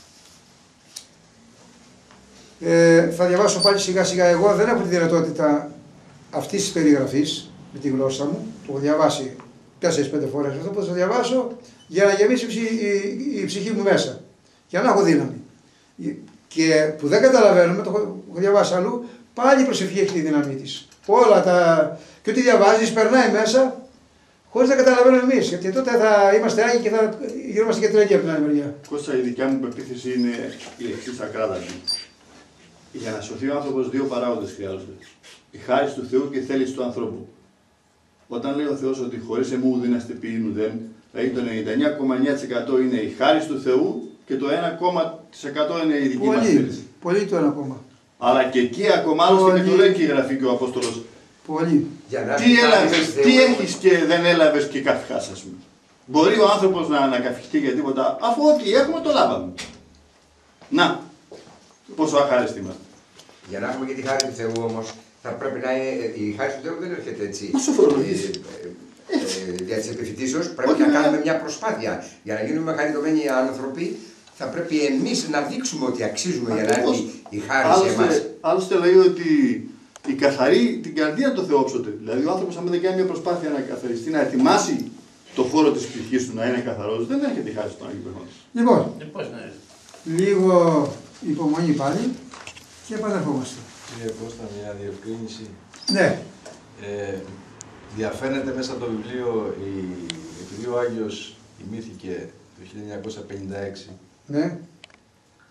[SPEAKER 2] ε, θα διαβάσω πάλι σιγά σιγά. Εγώ δεν έχω τη δυνατότητα αυτής της περιγραφής με τη γλώσσα μου. Το έχω διαβάσει τέσσερις πέντε φορές. Αυτό που θα διαβάσω για να γεμίσει η, η, η ψυχή μου μέσα. Για να έχω δύναμη. Και που δεν καταλαβαίνουμε, το έχω διαβάσει αλλού, πάλι η προσευχή έχει τη δύναμή της. Όλα τα... και ό,τι διαβάζεις περνάει μέσα χωρίς να καταλαβαίνουμε εμείς. Γιατί τότε θα είμαστε άγιοι και θα γινόμαστε και τρελοί από την άλλη μεριά.
[SPEAKER 4] Κώστα, η δικιά μου πεποίθηση είναι η εξής ακράδαντη. Για να σωθεί ο άνθρωπος, δύο παράγοντες χρειάζονται. Η χάρις του Θεού και η θέληση του ανθρώπου. Όταν λέει ο Θεός ότι χωρίς εμού δύναστε ποιήν ουδέν, δηλαδή το ενενήντα εννέα κόμμα εννέα τοις εκατό είναι η χάρις του Θεού και το ένα κόμμα τοις εκατό είναι η δική μας θέληση.
[SPEAKER 2] Πολύ το ένα κόμμα.
[SPEAKER 4] Αλλά και εκεί ακόμα άλλωστε και το λέει και η Γραφή και ο Απόστολος.
[SPEAKER 2] Πολύ.
[SPEAKER 4] Τι έλαβες, τι έχεις και δεν έλαβες και καφιχάς, ας πούμε. Μπορεί ο άνθρωπος να ανακαφιχτεί για τίποτα, αφού ό,τι έχουμε το λάβαμε. Να, πόσο αχάριστοι είμαστε.
[SPEAKER 1] Για να έχουμε και τη χάρη του Θεού όμως, θα πρέπει να είναι. Η χάρη του Θεού δεν έρχεται έτσι.
[SPEAKER 4] Μα σου φορολογείς.
[SPEAKER 1] Δια της επιφυτίσεως, πρέπει να κάνουμε μια προσπάθεια. Για να γίνουμε χαριτωμένοι άνθρωποι, θα πρέπει εμείς να δείξουμε ότι αξίζουμε για να έρθει η χάρη σε εμάς.
[SPEAKER 4] Άλλωστε λέει ότι η καθαρή την καρδία το θεόψωται. Δηλαδή ο άνθρωπος, αν δεν κάνει μια προσπάθεια να καθαριστεί, να ετοιμάσει το χώρο της ψυχής του να είναι καθαρός, δεν έρχεται η χάρη στον Άγιο Πνεύμα.
[SPEAKER 2] Λοιπόν,
[SPEAKER 7] Ναι.
[SPEAKER 2] λίγο υπομονή πάλι και επανερχόμαστε.
[SPEAKER 5] Κύριε Κώστα, μια διευκρίνηση.
[SPEAKER 2] Ναι.
[SPEAKER 5] Ε, διαφαίνεται μέσα από το βιβλίο, η, επειδή ο Άγιος ημίθηκε το χίλια εννιακόσια πενήντα έξι,
[SPEAKER 2] Ναι.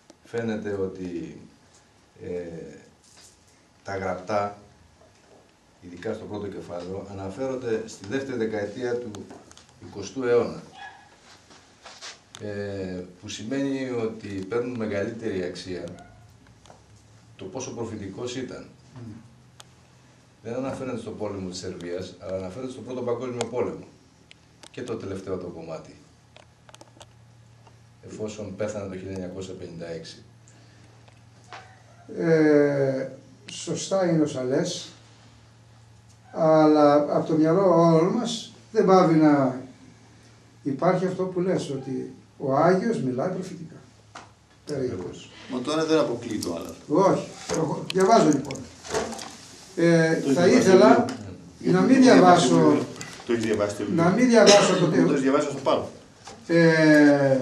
[SPEAKER 5] φαίνεται ότι ε, τα γραπτά ειδικά στο πρώτο κεφάλαιο, αναφέρονται στη δεύτερη δεκαετία του εικοστού αιώνα. Ε, που σημαίνει ότι παίρνουν μεγαλύτερη αξία το πόσο προφητικός ήταν. Mm. Δεν αναφέρεται στον πόλεμο της Σερβίας, αλλά αναφέρεται στον Πρώτο Παγκόσμιο Πόλεμο και το τελευταίο το κομμάτι, εφόσον πέθανε το χίλια εννιακόσια πενήντα έξι.
[SPEAKER 2] Ε, σωστά είναι όσα λες, αλλά από το μυαλό όλων μας δεν πάβει να υπάρχει αυτό που λες, ότι ο Άγιος μιλάει προφητικά. Περίγως.
[SPEAKER 4] Μα τώρα δεν αποκλείει το άλλο.
[SPEAKER 2] Όχι. Διαβάζω λοιπόν. Ε, θα ήθελα να μην διαβάσω...
[SPEAKER 4] Το έχεις διαβάσει το
[SPEAKER 2] να μην διαβάσω το τέλος.
[SPEAKER 4] Το έχεις διαβάσει στο πάνω.
[SPEAKER 2] Ε,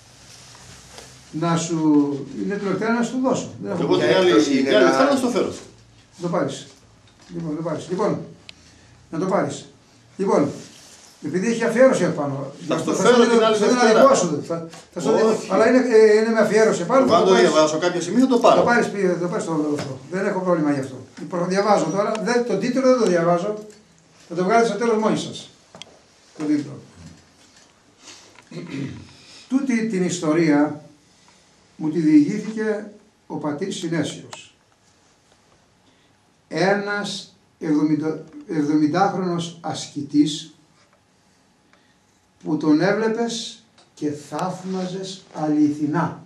[SPEAKER 2] να σου... είναι τελευταία να σου το δώσω.
[SPEAKER 4] Εγώ την άλλη θέλω να στο φέρω.
[SPEAKER 2] Να το πάρεις. Λοιπόν, το πάρεις. Λοιπόν, να το πάρεις. Λοιπόν, επειδή έχει αφιέρωση επάνω.
[SPEAKER 4] Θα στο φέρω την άλλη Δευτέρα.
[SPEAKER 2] Αλλά είναι, ε, είναι με αφιέρωση επάνω.
[SPEAKER 4] Αν το διαβάσω κάποια στιγμή θα το πάρω.
[SPEAKER 2] Θα πάρεις, θα πάρεις το αυτό. Δεν έχω πρόβλημα γι' αυτό. Διαβάζω τώρα. Δεν, τον τίτλο δεν το διαβάζω. Θα το βγάλετε στο τέλος μόνοι σας. Τον τίτλο. Τούτη την ιστορία μου τη διηγήθηκε ο πατήρ Συνέσιος. Ένας εβδομηντάχρονος ασκητής που τον έβλεπες και θαύμαζες αληθινά.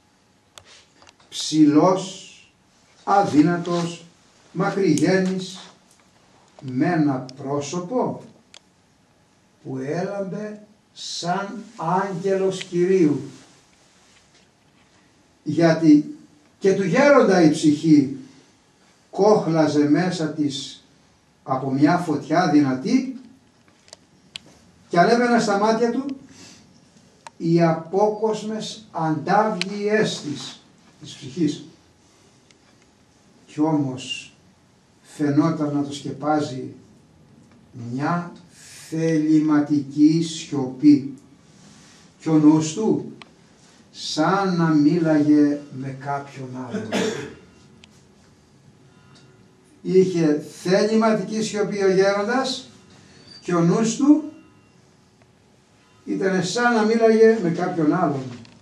[SPEAKER 2] Ψηλός, αδύνατος, μακριγένης, με ένα πρόσωπο που έλαμπε σαν άγγελος Κυρίου. Γιατί και του γέροντα η ψυχή κόχλαζε μέσα της από μια φωτιά δυνατή και ανέβαιναν στα μάτια του οι απόκοσμες αντάβλιές της, της ψυχής. Κι όμως φαινόταν να το σκεπάζει μια θεληματική σιωπή κι ο νους του σαν να μίλαγε με κάποιον άλλον. Είχε θεληματική σιωπή ο γέροντας και ο νους του ήταν σαν να μίλαγε με κάποιον άλλον.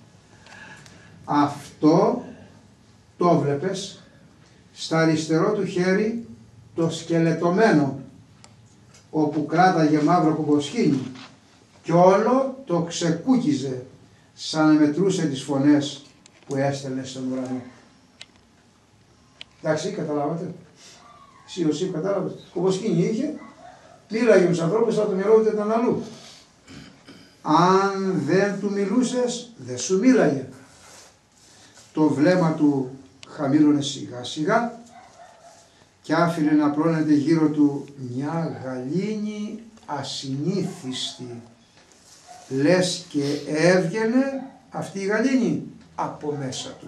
[SPEAKER 2] Αυτό το βλέπες στα αριστερό του χέρι το σκελετωμένο, όπου κράταγε μαύρο κομποσκίνι και όλο το ξεκούκιζε σαν να μετρούσε τις φωνές που έστελνε στον ουρανό. Εντάξει, καταλάβατε. Εσύ ο Σιμ κατάλαβες. Κομποσκίνι είχε, μίλαγε με τους ανθρώπους, αλλά το μυαλό του ήταν αλλού. Αν δεν του μιλούσες, δεν σου μίλαγε. Το βλέμμα του χαμήλωνε σιγά σιγά και άφηνε να πλώνεται γύρω του μια γαλήνη ασυνήθιστη. Λες και έβγαινε αυτή η γαλήνη από μέσα του.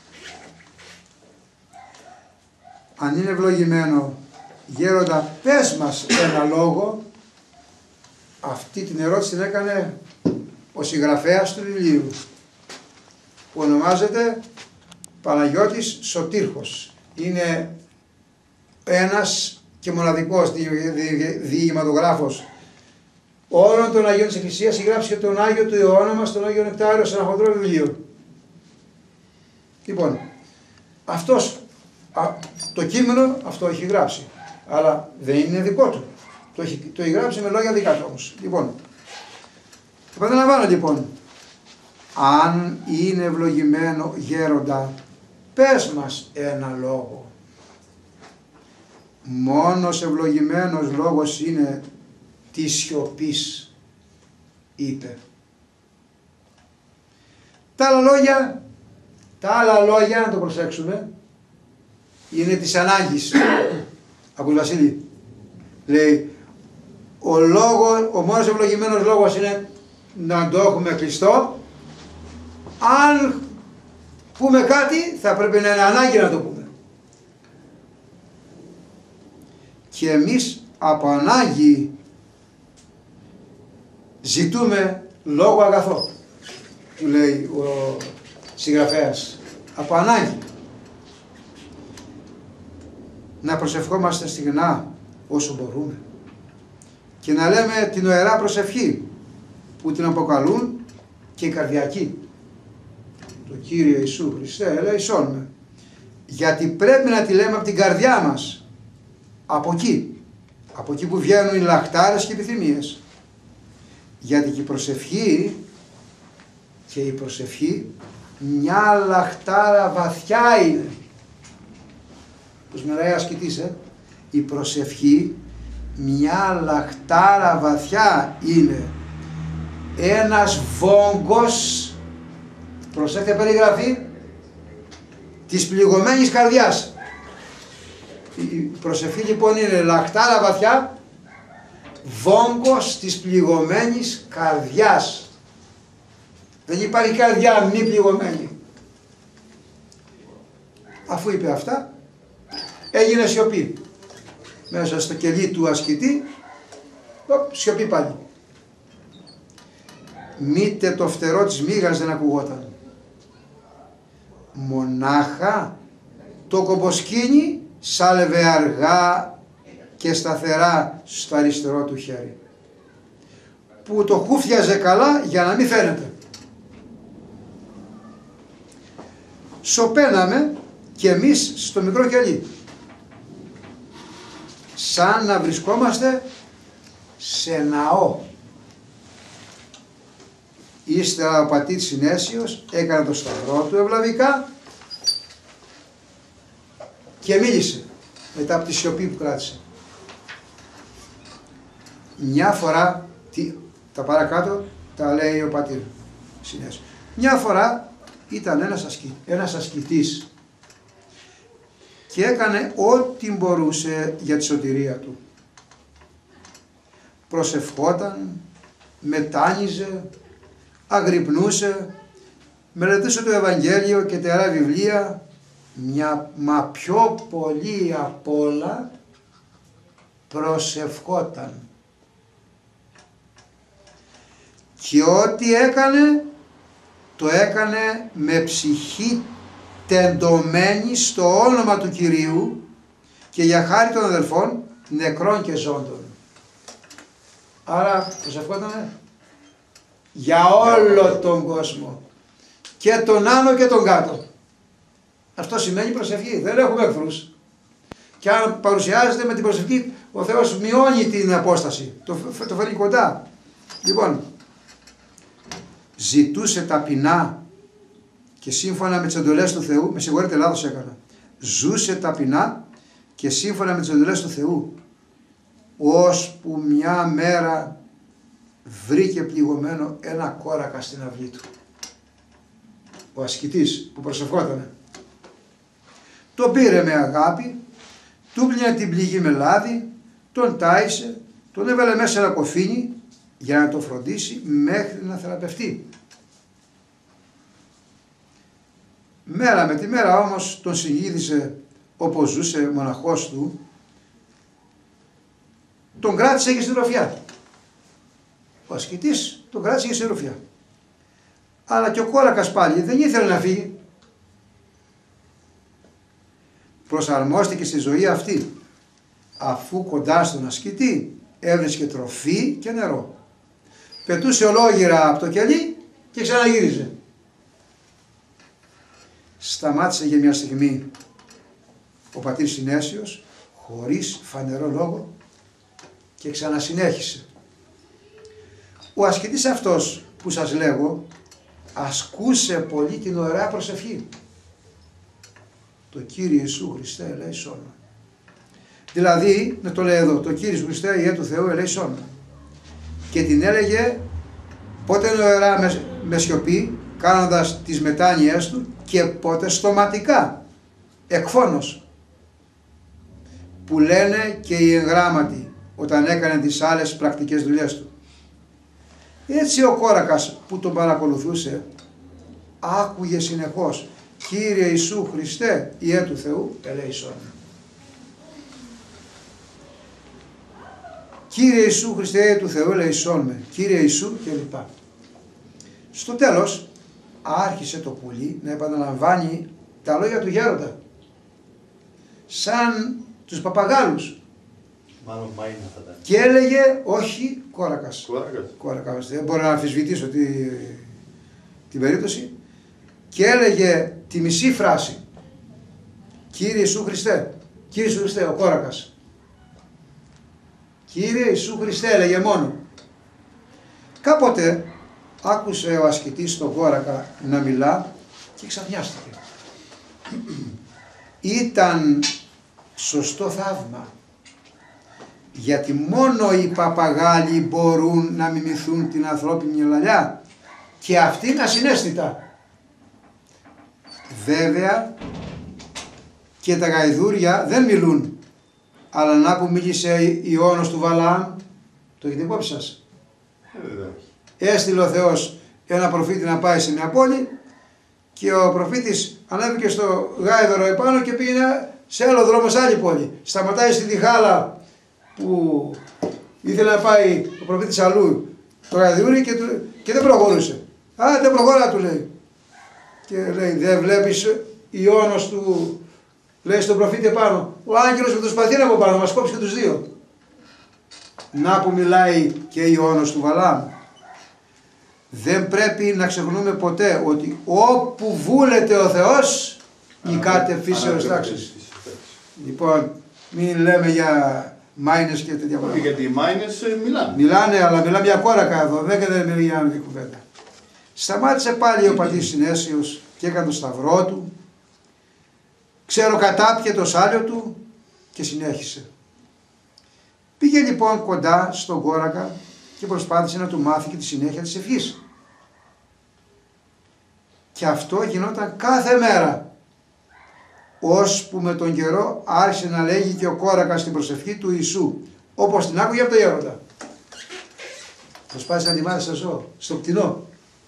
[SPEAKER 2] Αν είναι ευλογημένο, γέροντα, πες μας ένα λόγο. Αυτή την ερώτηση την έκανε ο συγγραφέας του βιβλίου, που ονομάζεται Παναγιώτης Σωτήρχος. Είναι ένας και μοναδικός διηγηματογράφος όλων των Αγίων της Εκκλησίας. Συγγράψει και τον Άγιο του αιώνα μας, τον Άγιο Νεκτάριο, σε ένα χοντρό βιβλίο. Λοιπόν, αυτός, α, το κείμενο αυτό έχει γράψει, αλλά δεν είναι δικό του. Το έχει, το έχει γράψει με λόγια δικά του όμως. Λοιπόν, επαναλαμβάνω λοιπόν, αν είναι ευλογημένο γέροντα, πες μας ένα λόγο. Μόνος ευλογημένος λόγος είναι της σιωπής, είπε. Τα άλλα λόγια, τα άλλα λόγια, να το προσέξουμε, είναι της ανάγκης. Ακούς Βασίλη, λέει, ο, λόγο, ο μόνος ευλογημένος λόγος είναι να το έχουμε κλειστό. Αν πούμε κάτι θα πρέπει να είναι ανάγκη να το πούμε. Και εμείς από ανάγκη ζητούμε λόγο αγαθό, του λέει ο συγγραφέας. Από ανάγκη. Να προσευχόμαστε στιγνά όσο μπορούμε και να λέμε την Ιερά Προσευχή που την αποκαλούν και οι καρδιακοί. Το Κύριε Ιησού Χριστέ ελέησόν με. Γιατί πρέπει να τη λέμε από την καρδιά μας. Από εκεί. Από εκεί που βγαίνουν οι λαχτάρες και οι επιθυμίες. Γιατί και η προσευχή και η προσευχή μια λαχτάρα βαθιά είναι. Πώς μιλάει ασκητής, ε? Η προσευχή μια λαχτάρα βαθιά είναι. Ένας βόγκος, προσέξτε περιγραφή, της πληγωμένης καρδιάς. Η προσευχή λοιπόν είναι λαχτάρα βαθιά, βόγκος της πληγωμένης καρδιάς. Δεν υπάρχει καρδιά μη πληγωμένη. Αφού είπε αυτά, έγινε σιωπή. Μέσα στο κελί του ασκητή, σιωπή πάλι. Μήτε το φτερό της μύγας δεν ακουγόταν. Μονάχα το κομποσκίνι σάλευε αργά και σταθερά στο αριστερό του χέρι, που το χούφιαζε καλά για να μην φαίνεται. Σωπαίναμε και εμείς στο μικρό κελί, σαν να βρισκόμαστε σε ναό. Ύστερα ο πατήρ Συνέσιος έκανε το σταυρό του ευλαβικά και μίλησε μετά από τη σιωπή που κράτησε. Μια φορά, τι, τα παρακάτω τα λέει ο πατήρ Συνέσιος. Μια φορά ήταν ένας, ασκη, ένας ασκητής και έκανε ό,τι μπορούσε για τη σωτηρία του. Προσευχόταν, μετάνιζε, αγρυπνούσε, μελετούσε το Ευαγγέλιο και τα Ιερά Βιβλία, μια, μα πιο πολύ απ' όλα προσευχόταν. Και ό,τι έκανε, το έκανε με ψυχή τεντωμένη στο όνομα του Κυρίου και για χάρη των αδελφών νεκρών και ζώντων. Άρα προσευχότανε για όλο τον κόσμο, και τον άνω και τον κάτω. Αυτό σημαίνει προσευχή, δεν έχουμε εχθρούς. Και αν παρουσιάζεται με την προσευχή, ο Θεός μειώνει την απόσταση, το, το φέρνει κοντά. Λοιπόν, ζητούσε ταπεινά και σύμφωνα με τις εντολές του Θεού, με συγχωρείτε, λάθος έκανα, ζούσε ταπεινά και σύμφωνα με τις εντολές του Θεού, ώσπου μια μέρα βρήκε πληγωμένο ένα κόρακα στην αυλή του. Ο ασκητής που προσευχότανε. Το πήρε με αγάπη, του πλύνε την πληγή με λάδι, τον τάισε, τον έβαλε μέσα ένα κοφίνι για να το φροντίσει μέχρι να θεραπευτεί. Μέρα με τη μέρα όμως τον συνείδησε όπως ζούσε μοναχός του, τον κράτησε και στη ροφιά. Ο ασκητής τον κράτησε και στη ροφιά. Αλλά και ο κόρακας πάλι δεν ήθελε να φύγει. Προσαρμόστηκε στη ζωή αυτή, αφού κοντά στον ασκητή έβρισκε τροφή και νερό. Πετούσε ολόγυρα από το κελί και ξαναγύριζε. Σταμάτησε για μια στιγμή ο πατήρ Συνέσιος χωρίς φανερό λόγο και ξανασυνέχισε. Ο ασκητής αυτός που σας λέγω ασκούσε πολύ την ωραία προσευχή. Το Κύριε Ιησού Χριστέ ελέησόν με. Δηλαδή, να το λέει εδώ, το Κύριε Ιησού Χριστέ Ιε του Θεού ελέησόν με. Και την έλεγε πότε νοερά με, με σιωπή, κάνοντας τις μετάνοιες του, και πότε στοματικά, εκφώνος, που λένε και οι εγγράμματοι όταν έκανε τις άλλες πρακτικές δουλειές του. Έτσι ο κόρακας που τον παρακολουθούσε άκουγε συνεχώς Κύριε Ιησού Χριστέ Ιε του Θεού ελέησόν με. Κύριε Ιησού Χριστέ Ιε του Θεού ελέησόν με. Κύριε Ιησού κλπ. Στο τέλος άρχισε το πουλί να επαναλαμβάνει τα λόγια του γέροντα, σαν τους παπαγάλους.
[SPEAKER 4] Μάλλον Μάινα θα ήταν.
[SPEAKER 2] Και έλεγε, όχι, Κόρακας.
[SPEAKER 4] Κόρακας.
[SPEAKER 2] Κόρακας, δεν μπορώ να αμφισβητήσω τη, την περίπτωση. Και έλεγε τη μισή φράση. Κύριε Ιησού Χριστέ, Κύριε Ιησού Χριστέ, ο Κόρακας. Κύριε Ιησού Χριστέ, έλεγε μόνο. Κάποτε άκουσε ο ασκητής τον Κόρακα να μιλά και ξαφνιάστηκε. Ήταν σωστό θαύμα. Γιατί μόνο οι παπαγάλοι μπορούν να μιμηθούν την ανθρώπινη λαλιά και αυτή είναι ασυναίσθητα. Βέβαια και τα γαϊδούρια δεν μιλούν, αλλά να που μίλησε Ιώνος του Βαλαάμ, το έχετε υπόψη σας. Έστειλε ο Θεός ένα προφήτη να πάει σε μια πόλη και ο προφήτης ανέβηκε στο γάιδωρο επάνω και πήγαινε σε άλλο δρόμο, σε άλλη πόλη. Σταματάει στη διχάλα που ήθελε να πάει ο προφήτης αλλού το γαϊδούρι και, και δεν προχωρούσε. Α, δεν προχωρά, του λέει. Και λέει, δεν βλέπεις Ιώνος του, λέει στον προφήτη επάνω, ο άγγελος με το σπαθί από πάνω, μας κόψει και τους δύο. Να που μιλάει και Ιώνος του Βαλαάμ. Δεν πρέπει να ξεχνούμε ποτέ ότι όπου βούλεται ο Θεός νικάται φύσεως τάξης. Λοιπόν, μην λέμε για μάινες και τέτοια πράγματα.
[SPEAKER 4] Γιατί οι μάινες μιλάνε.
[SPEAKER 2] Μιλάνε, αλλά μιλάμε για Κόρακα εδώ, δεν μιλάμε για άλλη κουβέντα. Σταμάτησε πάλι ο πατήρ Συνέσιος και έκανε το σταυρό του. Ξέρω κατάπιε το σάλιο του και συνέχισε. Πήγε λοιπόν κοντά στον Κόρακα και προσπάθησε να του μάθει και τη συνέχεια της ευχής. Και αυτό γινόταν κάθε μέρα. Ώσπου με τον καιρό άρχισε να λέγει και ο Κόρακας την προσευχή του Ιησού, όπως την άκουγε από το γέροντα. Προσπάθησε να τη μάθει στο ζώο, στο κτηνό.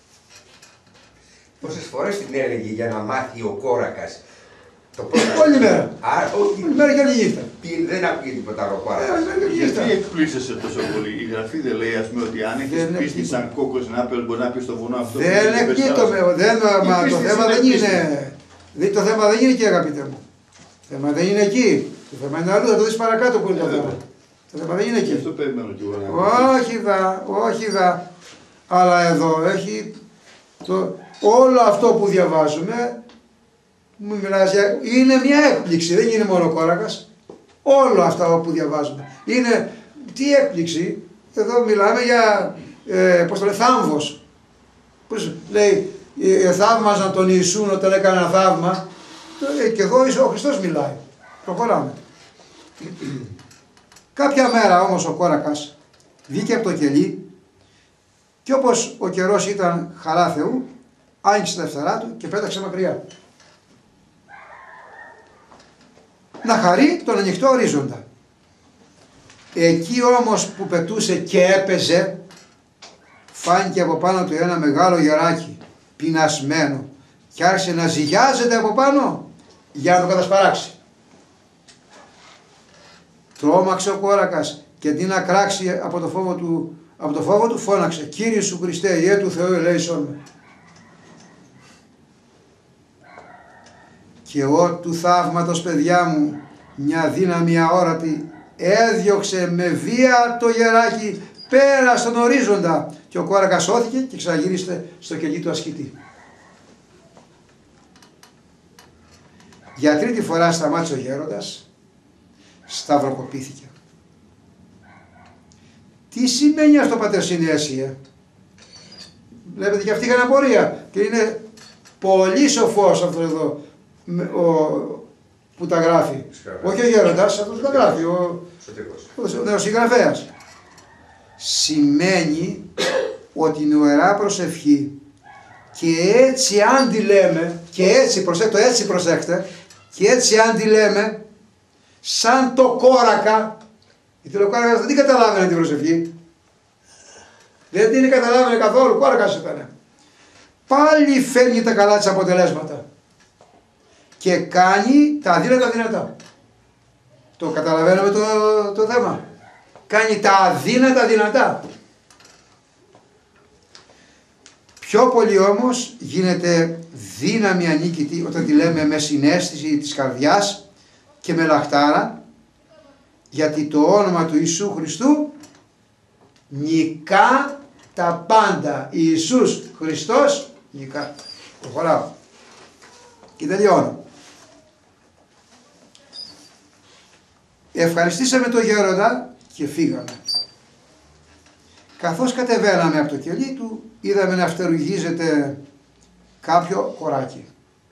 [SPEAKER 1] Πόσες φορές την έλεγε για να μάθει ο Κόρακας το πρώτο.
[SPEAKER 2] Όλη μέρα.
[SPEAKER 1] Άρα, όχι.
[SPEAKER 2] Όλη μέρα και όλη νύχτα.
[SPEAKER 1] Τι- Δεν άκουγε τίποτα άλλο ο
[SPEAKER 2] Ε,
[SPEAKER 1] Κόρακας.
[SPEAKER 4] Γιατί εκπλήσεσαι τόσο πολύ. Η γραφή δεν λέει, ας πούμε, ότι αν έχεις
[SPEAKER 2] Δεν
[SPEAKER 4] πίστη
[SPEAKER 2] εκπλήσω.
[SPEAKER 4] σαν κόκκος να πει, μπορεί να πει στο βουνό αυτό.
[SPEAKER 2] Δεν
[SPEAKER 4] που
[SPEAKER 2] εκπλήττομαι, δεν,
[SPEAKER 4] Η
[SPEAKER 2] μα το
[SPEAKER 4] πίστη
[SPEAKER 2] θέμα
[SPEAKER 4] είναι
[SPEAKER 2] δεν
[SPEAKER 4] πίστη.
[SPEAKER 2] είναι, δεν- το θέμα δεν είναι εκεί, αγαπητέ μου. Το θέμα δεν είναι εκεί. Το θέμα είναι αλλού, θα το δεις παρακάτω που είναι το
[SPEAKER 4] Ε,
[SPEAKER 2] θέμα.
[SPEAKER 4] βέβαια.
[SPEAKER 2] Το θέμα δεν είναι
[SPEAKER 4] Γι'
[SPEAKER 2] εκεί.
[SPEAKER 4] αυτό περιμένω κι εγώ να
[SPEAKER 2] Όχι δα, όχι δα. Αλλά εδώ έχει το, όλο αυτό που διαβάζουμε, μου μιλάς για, είναι μια έκπληξη, δεν είναι μόνο ο Κόρακας. Όλο αυτά που διαβάζουμε. Είναι, τι έκπληξη, εδώ μιλάμε για, ε, πώς το λέει, θάμβος. Πώς λέει, ε, θαύμαζαν τον Ιησούν όταν έκανε ένα θαύμα. Ε, και εδώ ο Χριστός μιλάει. Προχωράμε. Κάποια μέρα όμως ο Κόρακας βγήκε από το κελί και όπως ο καιρός ήταν χαρά Θεού, άνοιξε τα φτερά του και πέταξε μακριά. Να χαρεί τον ανοιχτό ορίζοντα. Εκεί όμως που πετούσε και έπαιζε, φάνηκε από πάνω του ένα μεγάλο γεράκι, πεινασμένο, και άρχισε να ζυγιάζεται από πάνω για να το κατασπαράξει. Τρόμαξε ο Κόρακας και αντί να κράξει από το φόβο του, από το φόβο του φώναξε, Κύριε Σου Χριστέ, Ιε του Θεού ελέησόν με. Και εγώ του θαύματος, παιδιά μου, μια δύναμη αόρατη έδιωξε με βία το γεράκι πέρα στον ορίζοντα και ο Κόρακας σώθηκε και ξαναγύρισε στο κελί του ασκητή. Για τρίτη φορά σταμάτησε ο γέροντας, σταυροκοπήθηκε. Τι σημαίνει αυτό, πατέρ Συνέσιε? Βλέπετε, και αυτοί είχαν απορία και είναι πολύ σοφός αυτό εδώ ο, που τα γράφει. Όχι ο γέροντας, αυτό που τα γράφει, ο, ο, ο συγγραφέας. Σημαίνει ότι η Ιερά Προσευχή και έτσι αν τη λέμε, και έτσι, προσέξτε, έτσι προσέξτε, και έτσι αν τη λέμε, σαν το Κόρακα, γιατί ο Κόρακας δεν την καταλάβαινε την προσευχή, δεν την καταλάβαινε καθόλου, Κόρακας ήταν. Πάλι φέρνει τα καλά της αποτελέσματα και κάνει τα αδύνατα δυνατά. Το καταλαβαίνουμε το, το θέμα. Κάνει τα αδύνατα δυνατά. Πιο πολύ όμως γίνεται δύναμη ανίκητη όταν τη λέμε με συναίσθηση της καρδιάς και με λαχτάρα γιατί το όνομα του Ιησού Χριστού νικά τα πάντα. Ιησούς Χριστός νικά. Προχωράω και τελειώνω. Ευχαριστήσαμε τον γέροντα και φύγαμε. Καθώς κατεβαίναμε από το κελί του, είδαμε να φτερουγίζεται κάποιο κοράκι.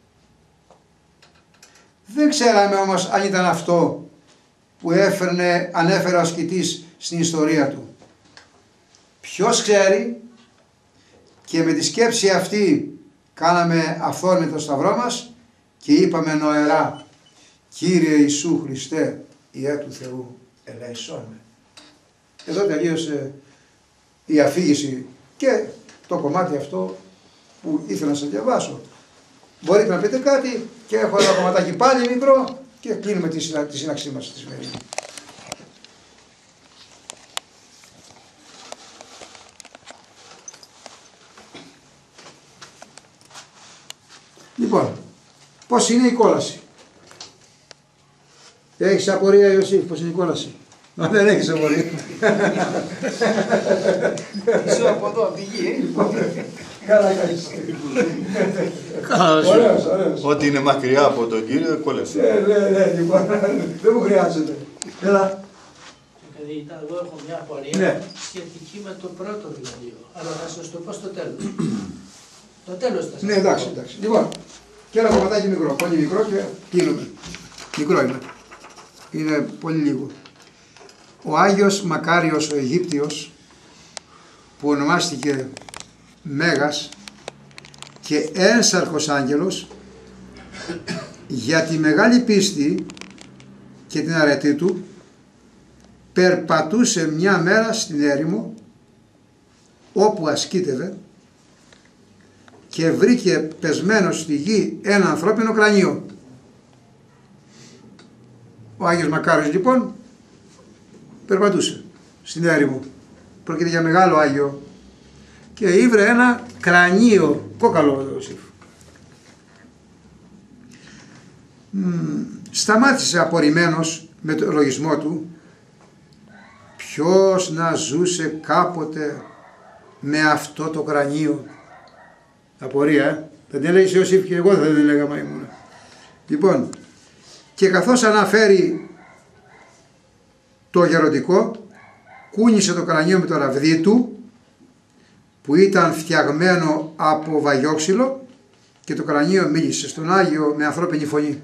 [SPEAKER 2] Δεν ξέραμε όμως αν ήταν αυτό που έφερνε, ανέφερε ο ασκητής στην ιστορία του. Ποιος ξέρει, και με τη σκέψη αυτή κάναμε αυθόρμητο σταυρό μας και είπαμε νοερά: Κύριε Ιησού Χριστέ, Υιέ του Θεού, ελέησόν με. Εδώ τελείωσε η αφήγηση και το κομμάτι αυτό που ήθελα να σας διαβάσω. Μπορείτε να πείτε κάτι και έχω ένα κομματάκι πάλι μικρό και κλείνουμε τη, συνα, τη σύναξή μας τη σημερινή. Λοιπόν, πώς είναι η κόλαση? Έχεις απορία, Ιωσήφ, πώς είναι η κόλαση? Μα δεν έχεις απορία.
[SPEAKER 7] Είσαι από εδώ, από τη γη.
[SPEAKER 2] Καλά κάνεις.
[SPEAKER 4] Ωραίος, ωραίος. Ό,τι είναι μακριά από τον Κύριο, κόλεσε.
[SPEAKER 2] Ναι, ναι, ναι, λοιπόν, δεν μου χρειάζεται. Έλα.
[SPEAKER 7] Καθηγητά, εγώ έχω μια απορία
[SPEAKER 2] Ναι.
[SPEAKER 7] σχετική με το πρώτο βιβλίο, αλλά θα σας το πω στο τέλος. Το τέλος θα σας
[SPEAKER 2] Ναι,
[SPEAKER 7] το
[SPEAKER 2] εντάξει,
[SPEAKER 7] πω.
[SPEAKER 2] εντάξει. Λοιπόν, και ένα κομματάκι μικρό, πολύ μικρό και κλείνουμε. Μικρό είναι. Είναι πολύ λίγο. Ο Άγιος Μακάριος ο Αιγύπτιος, που ονομάστηκε Μέγας και ένσαρχος άγγελος, για τη μεγάλη πίστη και την αρετή του περπατούσε μια μέρα στην έρημο όπου ασκήτευε και βρήκε πεσμένο στη γη ένα ανθρώπινο κρανίο. Ο Άγιος Μακάριος λοιπόν περπατούσε στην έρημο, πρόκειται για μεγάλο Άγιο, και ήβρε ένα κρανίο, κόκαλο ο Ιωσήφ. Μ, σταμάτησε απορριμμένος με το λογισμό του, ποιος να ζούσε κάποτε με αυτό το κρανίο. Απορία, ε. Δεν την έλεγες Ιωσήφ και εγώ δεν την έλεγα μαϊμούνα. Λοιπόν, και καθώς αναφέρει το γεροντικό, κούνησε το κρανίο με το ραβδί του, που ήταν φτιαγμένο από βαγιόξυλο, και το κρανίο μίλησε στον Άγιο με ανθρώπινη φωνή.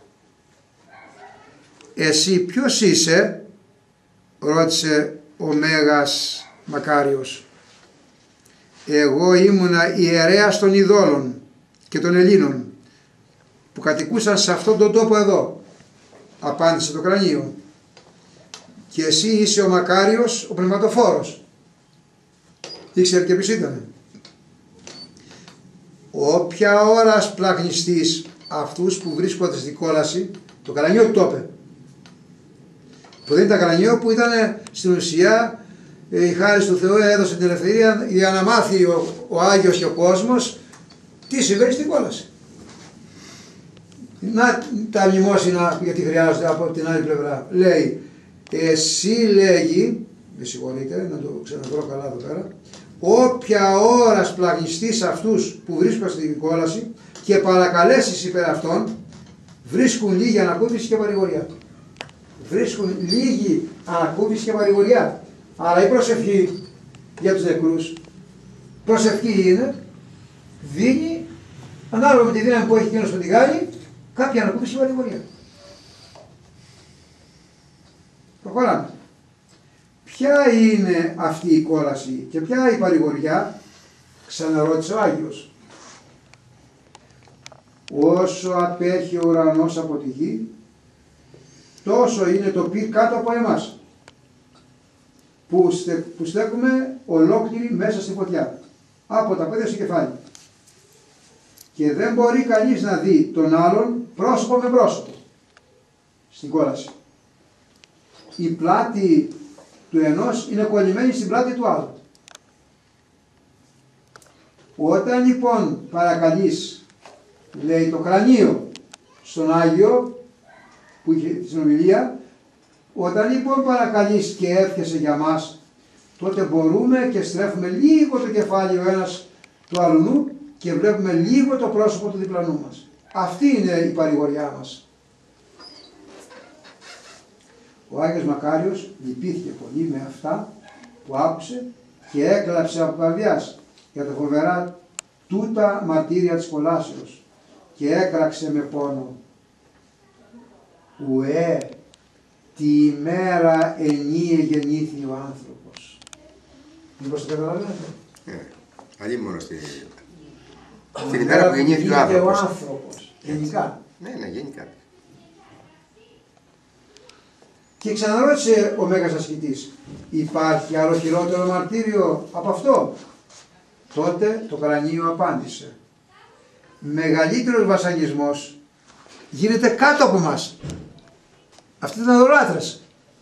[SPEAKER 2] Εσύ ποιος είσαι? Ρώτησε ο Μέγας Μακάριος. Εγώ ήμουνα ιερέας των ειδόλων και των Ελλήνων που κατοικούσαν σε αυτόν τον τόπο εδώ, απάντησε το κρανίο. Και εσύ είσαι ο Μακάριος ο πνευματοφόρος. Ήξερε και ποιος ήταν. Όποια ώρα σπλαχνιστείς αυτούς που βρίσκονται στην κόλαση, το κρανίο του το είπε. Που δεν ήταν κρανίο, που ήταν στην ουσία η χάρις του Θεού έδωσε την ελευθερία για να μάθει ο, ο Άγιος και ο κόσμος τι συμβαίνει στην κόλαση. Να τα μνημόσυνα, γιατί χρειάζονται από την άλλη πλευρά. Λέει, εσύ λέγει, με συγχωρείτε να το ξαναβρω καλά εδώ πέρα, όποια ώρα σπλαγιστείς αυτούς που βρίσκονται στην κόλαση και παρακαλέσεις υπέρ αυτών, βρίσκουν λίγη ανακούφιση και παρηγοριά. Βρίσκουν λίγη ανακούφιση και παρηγοριά. Άρα η προσευχή για τους νεκρούς, προσευχή είναι, δίνει, ανάλογα με τη δύναμη που έχει εκείνος που την κάνει, κάποια ανακούφιση και παρηγοριά. Προχωράμε. Ποια είναι αυτή η κόλαση και ποια η παρηγοριά? Ξαναρώτησε ο Άγιος. Όσο απέχει ο ουρανός από τη γη, τόσο είναι το πυρ κάτω από εμάς, που, στε, που στέκουμε ολόκληροι μέσα στη φωτιά, από τα πόδια στο κεφάλι. Και δεν μπορεί κανείς να δει τον άλλον πρόσωπο με πρόσωπο στην κόλαση. Η πλάτη του ενός είναι κολλημένη στην πλάτη του άλλου. Όταν λοιπόν παρακαλείς, λέει, το κρανίο στον Άγιο που είχε τη συνομιλία, Όταν λοιπόν παρακαλείς και εύχεσαι για μας, τότε μπορούμε και στρέφουμε λίγο το κεφάλι ο ένας του αλλού και βλέπουμε λίγο το πρόσωπο του διπλανού μας. Αυτή είναι η παρηγοριά μας. Ο Άγιος Μακάριος λυπήθηκε πολύ με αυτά που άκουσε και έκλαψε από καρδιάς για τα φοβερά τούτα μαρτύρια της κολάσεως και έκραξε με πόνο. Ουέ, τη ημέρα ενίε γεννήθη ο άνθρωπος. Μήπως το καταλαβαίνετε.
[SPEAKER 1] Ε, αλλή μόνο στη...
[SPEAKER 2] Την
[SPEAKER 1] Την ημέρα που γεννήθηκε ο άνθρωπος.
[SPEAKER 2] ο άνθρωπος. Γενικά.
[SPEAKER 1] Ναι, ναι, γενικά.
[SPEAKER 2] Και ξαναρώτησε ο Μέγας Ασκητής, υπάρχει άλλο χειρότερο μαρτύριο από αυτό? Τότε το κρανίο απάντησε, μεγαλύτερος βασανισμός γίνεται κάτω από μας. Αυτοί ήταν ειδωλάτρες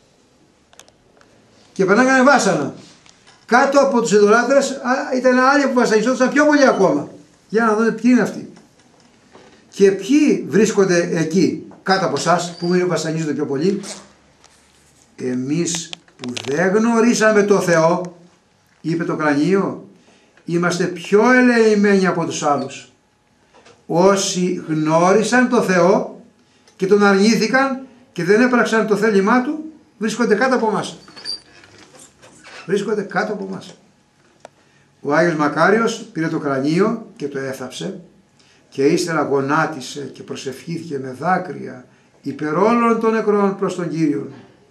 [SPEAKER 2] και περνάγανε βάσανα. Κάτω από τους ειδωλάτρες ήταν άλλοι που βασανιζόντουσαν πιο πολύ ακόμα. Για να δούμε ποιοι είναι αυτοί. Και ποιοι βρίσκονται εκεί κάτω από εσάς που βασανίζονται πιο πολύ? Εμείς που δεν γνωρίσαμε το Θεό, είπε το κρανίο, είμαστε πιο ελεημένοι από τους άλλους. Όσοι γνώρισαν το Θεό και τον αρνήθηκαν και δεν έπραξαν το θέλημά του, βρίσκονται κάτω από μας. Βρίσκονται κάτω από μας. Ο Άγιος Μακάριος πήρε το κρανίο και το έθαψε και ύστερα γονάτισε και προσευχήθηκε με δάκρυα υπέρ όλων των νεκρών προς τον Κύριον.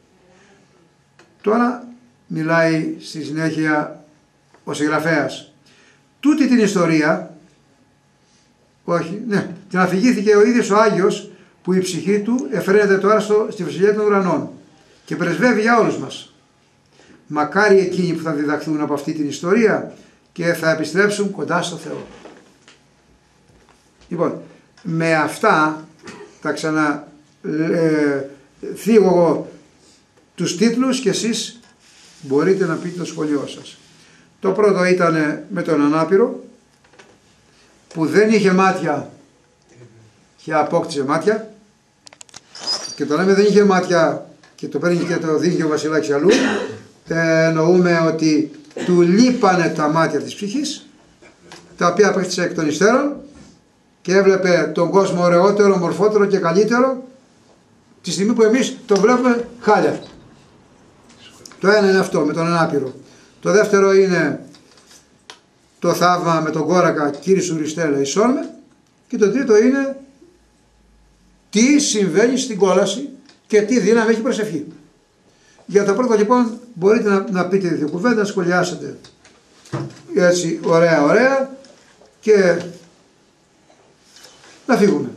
[SPEAKER 2] Τώρα μιλάει στη συνέχεια ο συγγραφέας. Τούτη την ιστορία, όχι, ναι, την αφηγήθηκε ο ίδιος ο Άγιος που η ψυχή του εφραίνεται τώρα στο, στη Βασιλεία των Ουρανών και πρεσβεύει για όλους μας. Μακάρι εκείνοι που θα διδαχθούν από αυτή την ιστορία και θα επιστρέψουν κοντά στο Θεό. Λοιπόν, με αυτά θα ξανα ε, θίγω εγώ τους τίτλους και εσείς μπορείτε να πείτε το σχολείο σας. Το πρώτο ήταν με τον ανάπηρο που δεν είχε μάτια και απόκτησε μάτια, και το λέμε δεν είχε μάτια και το παίρνει και το δίνει και ο βασιλάκης αλλού, ε, εννοούμε ότι του λείπανε τα μάτια της ψυχής, τα οποία απέκτησε εκ των υστέρων και έβλεπε τον κόσμο ωραιότερο, μορφότερο και καλύτερο τη στιγμή που εμείς το βλέπουμε χάλια. Το ένα είναι αυτό με τον ανάπηρο. Το δεύτερο είναι το θαύμα με τον κόρακα Κύριε Ουριστέλα εισόρμε. Και το τρίτο είναι τι συμβαίνει στην κόλαση και τι δύναμη έχει προσευχή. Για το πρώτο λοιπόν μπορείτε να, να πείτε δύο κουβέντα, να σχολιάσετε έτσι ωραία ωραία και να φύγουμε.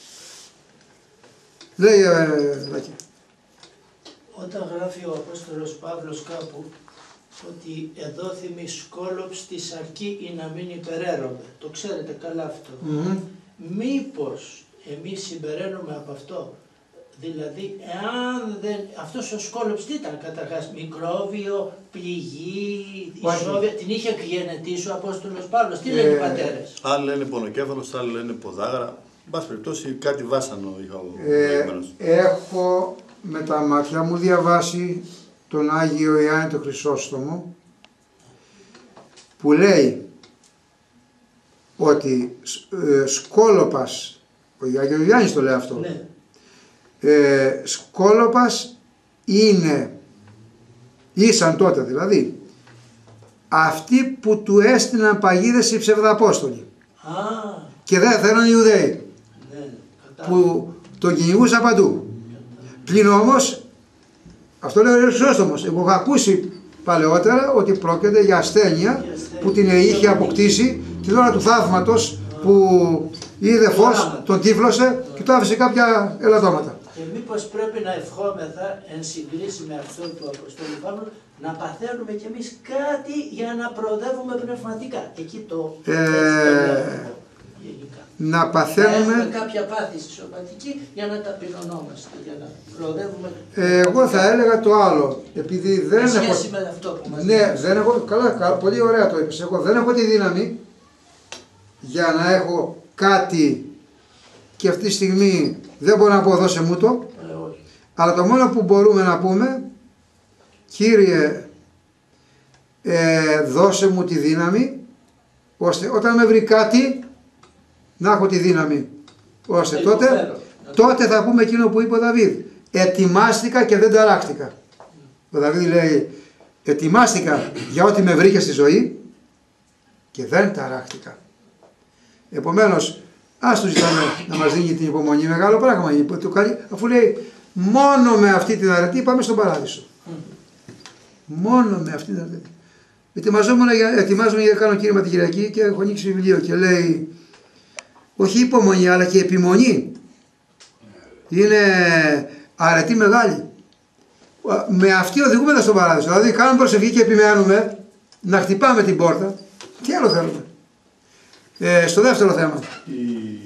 [SPEAKER 2] Λέει ε, Λάκη.
[SPEAKER 7] Όταν γράφει ο Απόστολος Παύλος κάπου ότι εδόθημη σκόλοψ της αρκεί ή να μην υπεραίρομαι, το ξέρετε καλά αυτό. Mm-hmm. Μήπως εμείς συμπεραίνουμε από αυτό, δηλαδή εάν δεν, αυτός ο σκόλοψ τι ήταν καταρχάς, μικρόβιο, πληγή, ισόβια, την είχε εκγενετήσει ο Απόστολος Παύλος, τι ε, λένε οι πατέρες?
[SPEAKER 4] Άλλοι λένε πονοκέφαλος, άλλοι λένε ποδάγρα, εν πάση περιπτώσει κάτι βάσανο είχα ο
[SPEAKER 2] ε, έχω με τα μάτια μου διαβάσει τον Άγιο Ιωάννη τον Χρυσόστομο που λέει ότι ε, σκόλοπας, ο Άγιος Ιωάννης το λέει αυτό, ναι. ε, σκόλοπας είναι, ήσαν τότε δηλαδή, αυτοί που του έστειναν παγίδες οι ψευδαπόστολοι. Α. Και δεν θέλουν οι Ιουδαίοι, ναι, που τον κυνηγούσαν παντού. Πλην όμως, αυτό λέει ο Χρυσόστομος, εγώ έχω ακούσει παλαιότερα ότι πρόκειται για ασθένεια που την είχε αποκτήσει την ώρα του θαύματος που είδε φως, τον τύφλωσε και του άφησε κάποια ελαττώματα.
[SPEAKER 7] Και μήπως πρέπει να ευχόμεθα εν συγκρίση με αυτό του Αποστόλου Παύλου να παθαίνουμε κι εμείς κάτι για να προοδεύουμε πνευματικά. Εκεί το ε, γενικά.
[SPEAKER 2] Να παθαίνουμε...
[SPEAKER 7] Να έχουμε κάποια πάθηση σωματική για να ταπεινωνόμαστε, για να προοδεύουμε.
[SPEAKER 2] Ε, εγώ θα έλεγα το άλλο. Επειδή δεν
[SPEAKER 7] σε
[SPEAKER 2] έχω...
[SPEAKER 7] σχέση με αυτό που μας
[SPEAKER 2] ναι, δεν έχω... Καλά, καλά, πολύ ωραία το είπες. Εγώ δεν έχω τη δύναμη για να έχω κάτι και αυτή τη στιγμή δεν μπορώ να πω δώσε μου το. Ε, όχι. Αλλά το μόνο που μπορούμε να πούμε, Κύριε, ε, δώσε μου τη δύναμη, ώστε όταν με βρει κάτι, να έχω τη δύναμη. Ώστε τότε, τότε θα πούμε εκείνο που είπε ο Δαβίδ. Ετοιμάστηκα και δεν ταράχτηκα. Ο Δαβίδ λέει, ετοιμάστηκα για ό,τι με βρήκε στη ζωή και δεν ταράχτηκα. Επομένως, ας του ζητάμε να μας δίνει την υπομονή, μεγάλο πράγμα, αφού λέει μόνο με αυτή την αρετή πάμε στον παράδεισο. Μόνο με αυτή την αρετή. Ετοιμαζόμουν για, ετοιμάζομαι για να κάνω κήρυγμα την Κυριακή και έχω ανοίξει βιβλίο και λέει όχι υπομονή αλλά και επιμονή. Είναι αρετή μεγάλη. Με αυτή οδηγούμε στον παράδεισο. Δηλαδή κάνουμε προσευχή και επιμένουμε να χτυπάμε την πόρτα. Τι άλλο θέλουμε. Ε, στο δεύτερο θέμα.
[SPEAKER 4] Η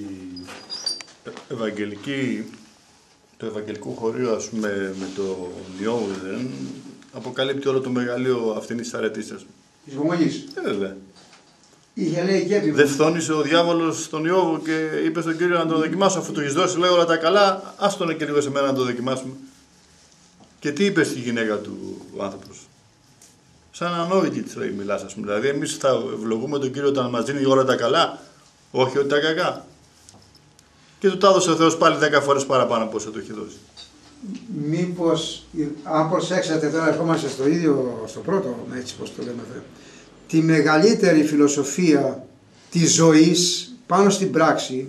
[SPEAKER 4] Ευαγγελική, το Ευαγγελικό χωρίο, ας πούμε, με το Ιώβ δεν αποκαλύπτει όλο το μεγαλείο αυτήν της αρετής σας.
[SPEAKER 2] Της υπομονής.
[SPEAKER 4] Ε, βέβαια.
[SPEAKER 2] Είχε λέει και επιμονή.
[SPEAKER 4] Δεν φθόνησε ο διάβολος στον Ιώβ και είπε στον Κύριο να τον δοκιμάσω, αφού του έχεις δώσει λέει όλα τα καλά, άστον και λίγο σε μένα να το δοκιμάσουμε. Και τι είπε στη γυναίκα του ο άνθρωπος. Σαν ανόητη της λέει μιλάς, ας πούμε. Δηλαδή εμείς θα ευλογούμε τον Κύριο όταν μας δίνει όλα τα καλά, όχι ότι τα κακά. Και του τα έδωσε ο Θεός πάλι δέκα φορές παραπάνω από όσο το έχει δώσει.
[SPEAKER 2] Μήπως, αν προσέξατε τώρα ερχόμαστε στο ίδιο, στο πρώτο, έτσι πως το λέμε, τη μεγαλύτερη φιλοσοφία της ζωής πάνω στην πράξη,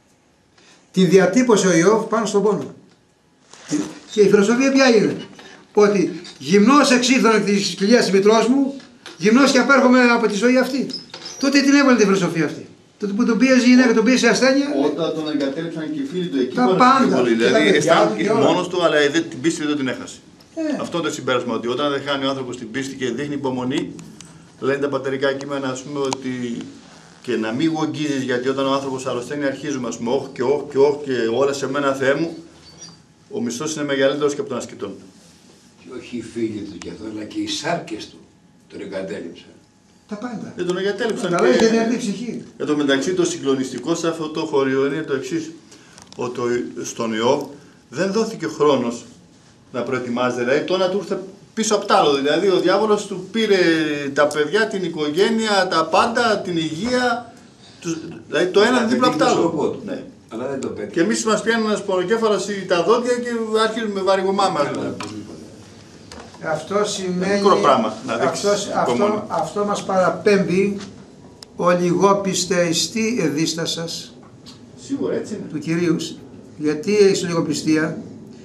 [SPEAKER 2] τη διατύπωσε ο Ιώβ πάνω στον πόνο. Και η φιλοσοφία ποια είναι? Ότι γυμνός εξήλθον εκ της κοιλίας της μητρός μου, γυμνός και απέρχομαι από τη ζωή αυτή. Τότε την έβαλε τη φιλοσοφία αυτή. Τότε που τον πίεζε η γυναίκα, τον πίεζε ασθένεια.
[SPEAKER 4] Όταν τον εγκατέλειψαν και οι φίλοι του εκεί.
[SPEAKER 2] Τα πάντα.
[SPEAKER 4] Δηλαδή αισθάνθηκε μόνος του, αλλά την πίστη δεν την έχασε.
[SPEAKER 2] Ε.
[SPEAKER 4] Αυτό είναι το συμπέρασμα, ότι όταν δεν χάνει ο άνθρωπος την πίστη και δείχνει υπομονή, λένε τα πατερικά κείμενα, ας πούμε, ότι και να μην γογγίζεις, γιατί όταν ο άνθρωπος αρρωσταίνει αρχίζουμε, ας πούμε, όχι και όχι και όχι και όλα σε μένα Θεέ μου, ο μισθός είναι μεγαλύτερος και από τον ασκητών.
[SPEAKER 8] Και όχι οι φίλοι του και αυτό, αλλά και οι σάρκες του τον εγκατέλειψαν.
[SPEAKER 2] Τα πάντα.
[SPEAKER 4] Δεν τον εγκατέλειψαν.
[SPEAKER 2] Τα λέει και διαρκή ψυχή.
[SPEAKER 4] Εν τω μεταξύ, το συγκλονιστικό σε αυτό το χωριό είναι το εξής. Ότι στον Ιώβ δεν δόθηκε χρόνος να προετοιμάζεται. Δηλαδή, το ένα του ήρθε πίσω από τ' άλλο. Δηλαδή, ο διάβολος του πήρε τα παιδιά, την οικογένεια, τα πάντα, την υγεία. Τους, δηλαδή, το ένα δίπλα από τ' άλλο. Ναι.
[SPEAKER 8] Αλλά δεν το πέτυχε.
[SPEAKER 4] Και εμείς μας πιάνει ένας πονοκέφαλος ή τα δόντια και αρχίζουμε βαρυγωμά μας.
[SPEAKER 2] Αυτό σημαίνει,
[SPEAKER 4] μικρό πράγμα, να δείξεις
[SPEAKER 2] αυτός, αυτό, αυτό μας παραπέμπει ο λιγόπιστε ειστή εδίστασας.
[SPEAKER 4] Σίγουρα έτσι είναι.
[SPEAKER 2] Του Κυρίου. Γιατί έχεις λιγοπιστία?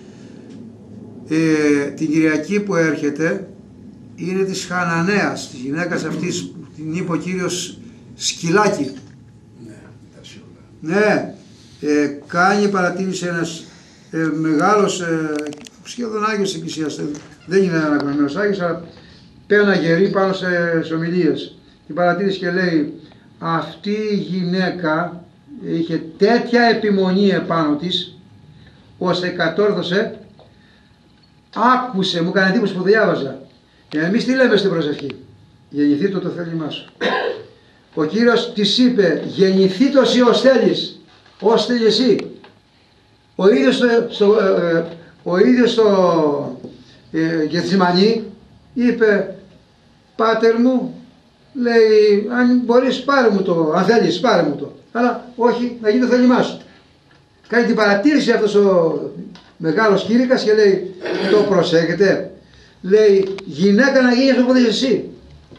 [SPEAKER 2] Ε, την Κυριακή που έρχεται είναι της Χαναναίας, της γυναίκας αυτής που την είπε ο Κύριος σκυλάκι.
[SPEAKER 8] Ναι, τα σίγουρα.
[SPEAKER 2] Ναι, ε, κάνει παρατήρηση ένας ε, μεγάλος, ε, σχεδόν Άγιος της Εκκλησίας, δεν είναι αναγνωμένος Άγιος, αλλά πένα γερή πάνω σε, σε ομιλίες. Την παρατήρηση και λέει, αυτή η γυναίκα είχε τέτοια επιμονή επάνω της, ώστε κατόρθωσε, άκουσε, μου έκανε εντύπωση που διάβαζα. Και εμείς τι λέμε στην προσευχή? Γεννηθεί το το θέλημά σου. Ο Κύριος της είπε, γεννηθεί το εσύ ως θέλεις, ως θέλει εσύ. Ο ίδιος στο, στο, ε, ο ίδιος στο ε, Γεθσιμανή είπε, πάτερ μου, λέει, αν μπορείς πάρε μου το, αν θέλεις πάρε μου το, αλλά όχι, να γίνει το θέλημά σου. Κάνει την παρατήρηση αυτός ο μεγάλος κήρυκας και λέει, το προσέχετε, λέει, γυναίκα να γίνεις όπως θες εσύ.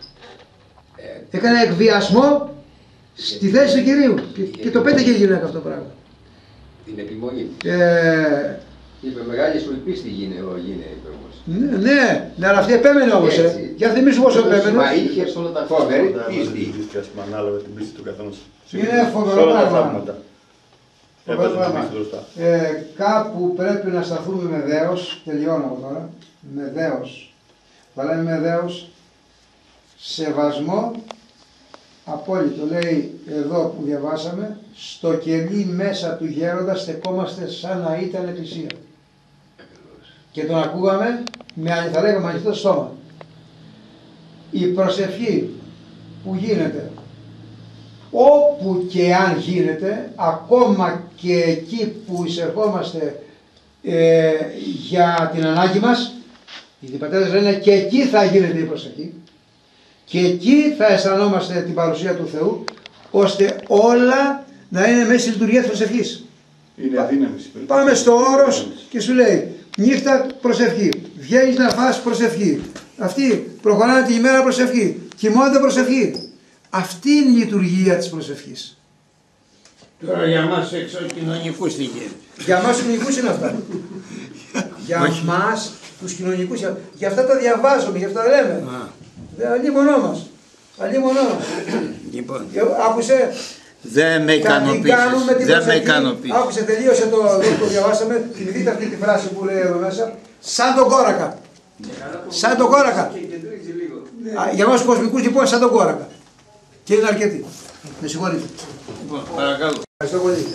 [SPEAKER 2] Έκανε εκβιασμό στη θέση του Κυρίου και, και το πέτυχε η γυναίκα αυτό το πράγμα.
[SPEAKER 8] Την επιμονή.
[SPEAKER 2] Ε,
[SPEAKER 8] είπε μεγάλη σου η πίστη γίνε, γίνε είπε όμως.
[SPEAKER 2] Ναι, ναι, ναι, αλλά αυτή επέμενε όμως, ε. Για θυμίσου πόσο επέμενε.
[SPEAKER 8] Μα είχε όλα τα φοβερή πίστη.
[SPEAKER 4] Ανάλογα την πίστη του καθενός.
[SPEAKER 2] Είναι φοβερό πράγμα. Φοβερό πράγμα. Ε, κάπου πρέπει να σταθούμε με δέος, τελειώνω από τώρα, με δέος. Θα λέμε με δέος, σεβασμό απόλυτο. Λέει εδώ που διαβάσαμε, στο κελί μέσα του γέροντα στεκόμαστε σαν να ήταν εκκλησία. Και τον ακούγαμε, με, θα λέγαμε ανοιχτό στόμα. Η προσευχή που γίνεται, όπου και αν γίνεται, ακόμα και εκεί που εισερχόμαστε ε, για την ανάγκη μας, οι πατέρες λένε και εκεί θα γίνεται η προσευχή και εκεί θα αισθανόμαστε την παρουσία του Θεού, ώστε όλα να είναι μέσα στη λειτουργία της προσευχής.
[SPEAKER 4] Είναι αδύναμη.
[SPEAKER 2] Πάμε στο όρος και σου λέει νύχτα προσευχή, βγαίνεις να φας προσευχή, αυτοί προχωράνε την ημέρα προσευχή, κοιμώνται προσευχή. Αυτή είναι η λειτουργία της προσευχής.
[SPEAKER 6] Τώρα για μας εξωκοινωνικούς τι γίνεται.
[SPEAKER 2] Για μας τους κοινωνικούς είναι αυτά. Για μας τους κοινωνικούς, για, για αυτά τα διαβάζουμε, για αυτά τα λέμε. Αλλή μονό μας. Αλλή μονό μας.
[SPEAKER 6] Λοιπόν,
[SPEAKER 2] άκουσε.
[SPEAKER 6] δεν με ικανοποίησες. Δεν με ικανοποίησες.
[SPEAKER 2] Άκουσε, τελείωσε το, το διαβάσαμε. Την δείτε αυτή τη φράση που λέει εδώ μέσα. Σαν τον κόρακα. Σαν τον κόρακα. Για μας τους κοσμικούς λοιπόν σαν τον κόρακα. Και είναι αρκετοί. Με συγχωρείτε.
[SPEAKER 6] Λοιπόν, παρακαλώ.
[SPEAKER 2] Ευχαριστώ πολύ.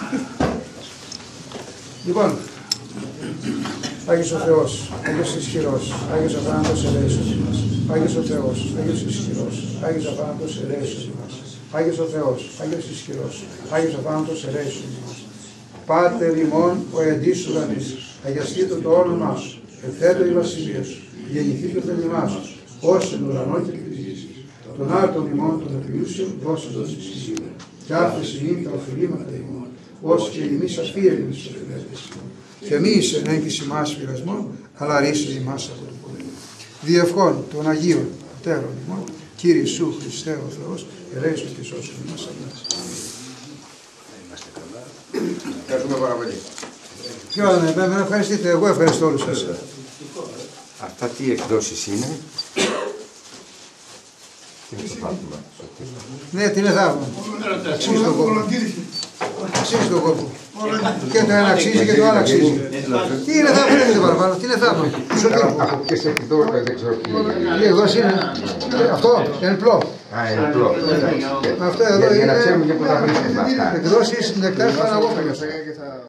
[SPEAKER 2] Λοιπόν, Άγιος ο Θεός, Άγιος ισχυρός, Άγιος ο θάνατος ελέησον ημάς. Άγιος ο Θεός, Άγιος ισχυρός, Άγιος ο θάνατος ελέησον ημάς. Άγιος ο Θεός, Άγιος ισχυρός, Άγιος ο θάνατος ελέησον ημάς. Πάτερ ημών ο εντής ουρανής, αγιαστήτω το όνομά σου, ευθέτω η βασιλεία σου, γεννηθεί το θέλημά σου, ως εν ουρανό και επί της γης. Τον άρτον ημών των επιούσιων δώσε τον εις τη σήμερα. Και άφησε είναι τα οφειλήματα ημών, ως και ημείς αφήρεμοι στους οφειλέτες ημών. Και μη εις ενέγκης ημάς πειρασμών, αλλά ρίσε ημάς από το πολέμο. Διευχών των Αγίων Πατέρων ημών, Κύριε Ιησού Χριστέ ο Θεός, ελέησον και σώσον ημάς.
[SPEAKER 1] Ευχαριστούμε πάρα πολύ.
[SPEAKER 2] Ποιο είναι, με ευχαριστείτε, εγώ ευχαριστώ όλους σας.
[SPEAKER 1] Αυτά τι εκδόσεις είναι? Τι είναι το θαύμα?
[SPEAKER 2] Ναι, τι είναι θαύμα. Αξίζει τον κόπο. Αξίζει τον κόπο. Και το ένα αξίζει και το άλλο αξίζει. Τι είναι θαύμα, δεν είναι παραπάνω. Τι είναι θαύμα.
[SPEAKER 1] Από ποιες εκδόσεις δεν ξέρω τι είναι.
[SPEAKER 2] Τι εκδόσεις είναι. Αυτό, είναι πλό.
[SPEAKER 1] Α, είναι πλό.
[SPEAKER 2] Αυτό εδώ είναι
[SPEAKER 1] για να ξέρουμε και πού θα βρίσκουμε αυτά.
[SPEAKER 2] εκδόσεις νεκτάρ Παναγόπουλος.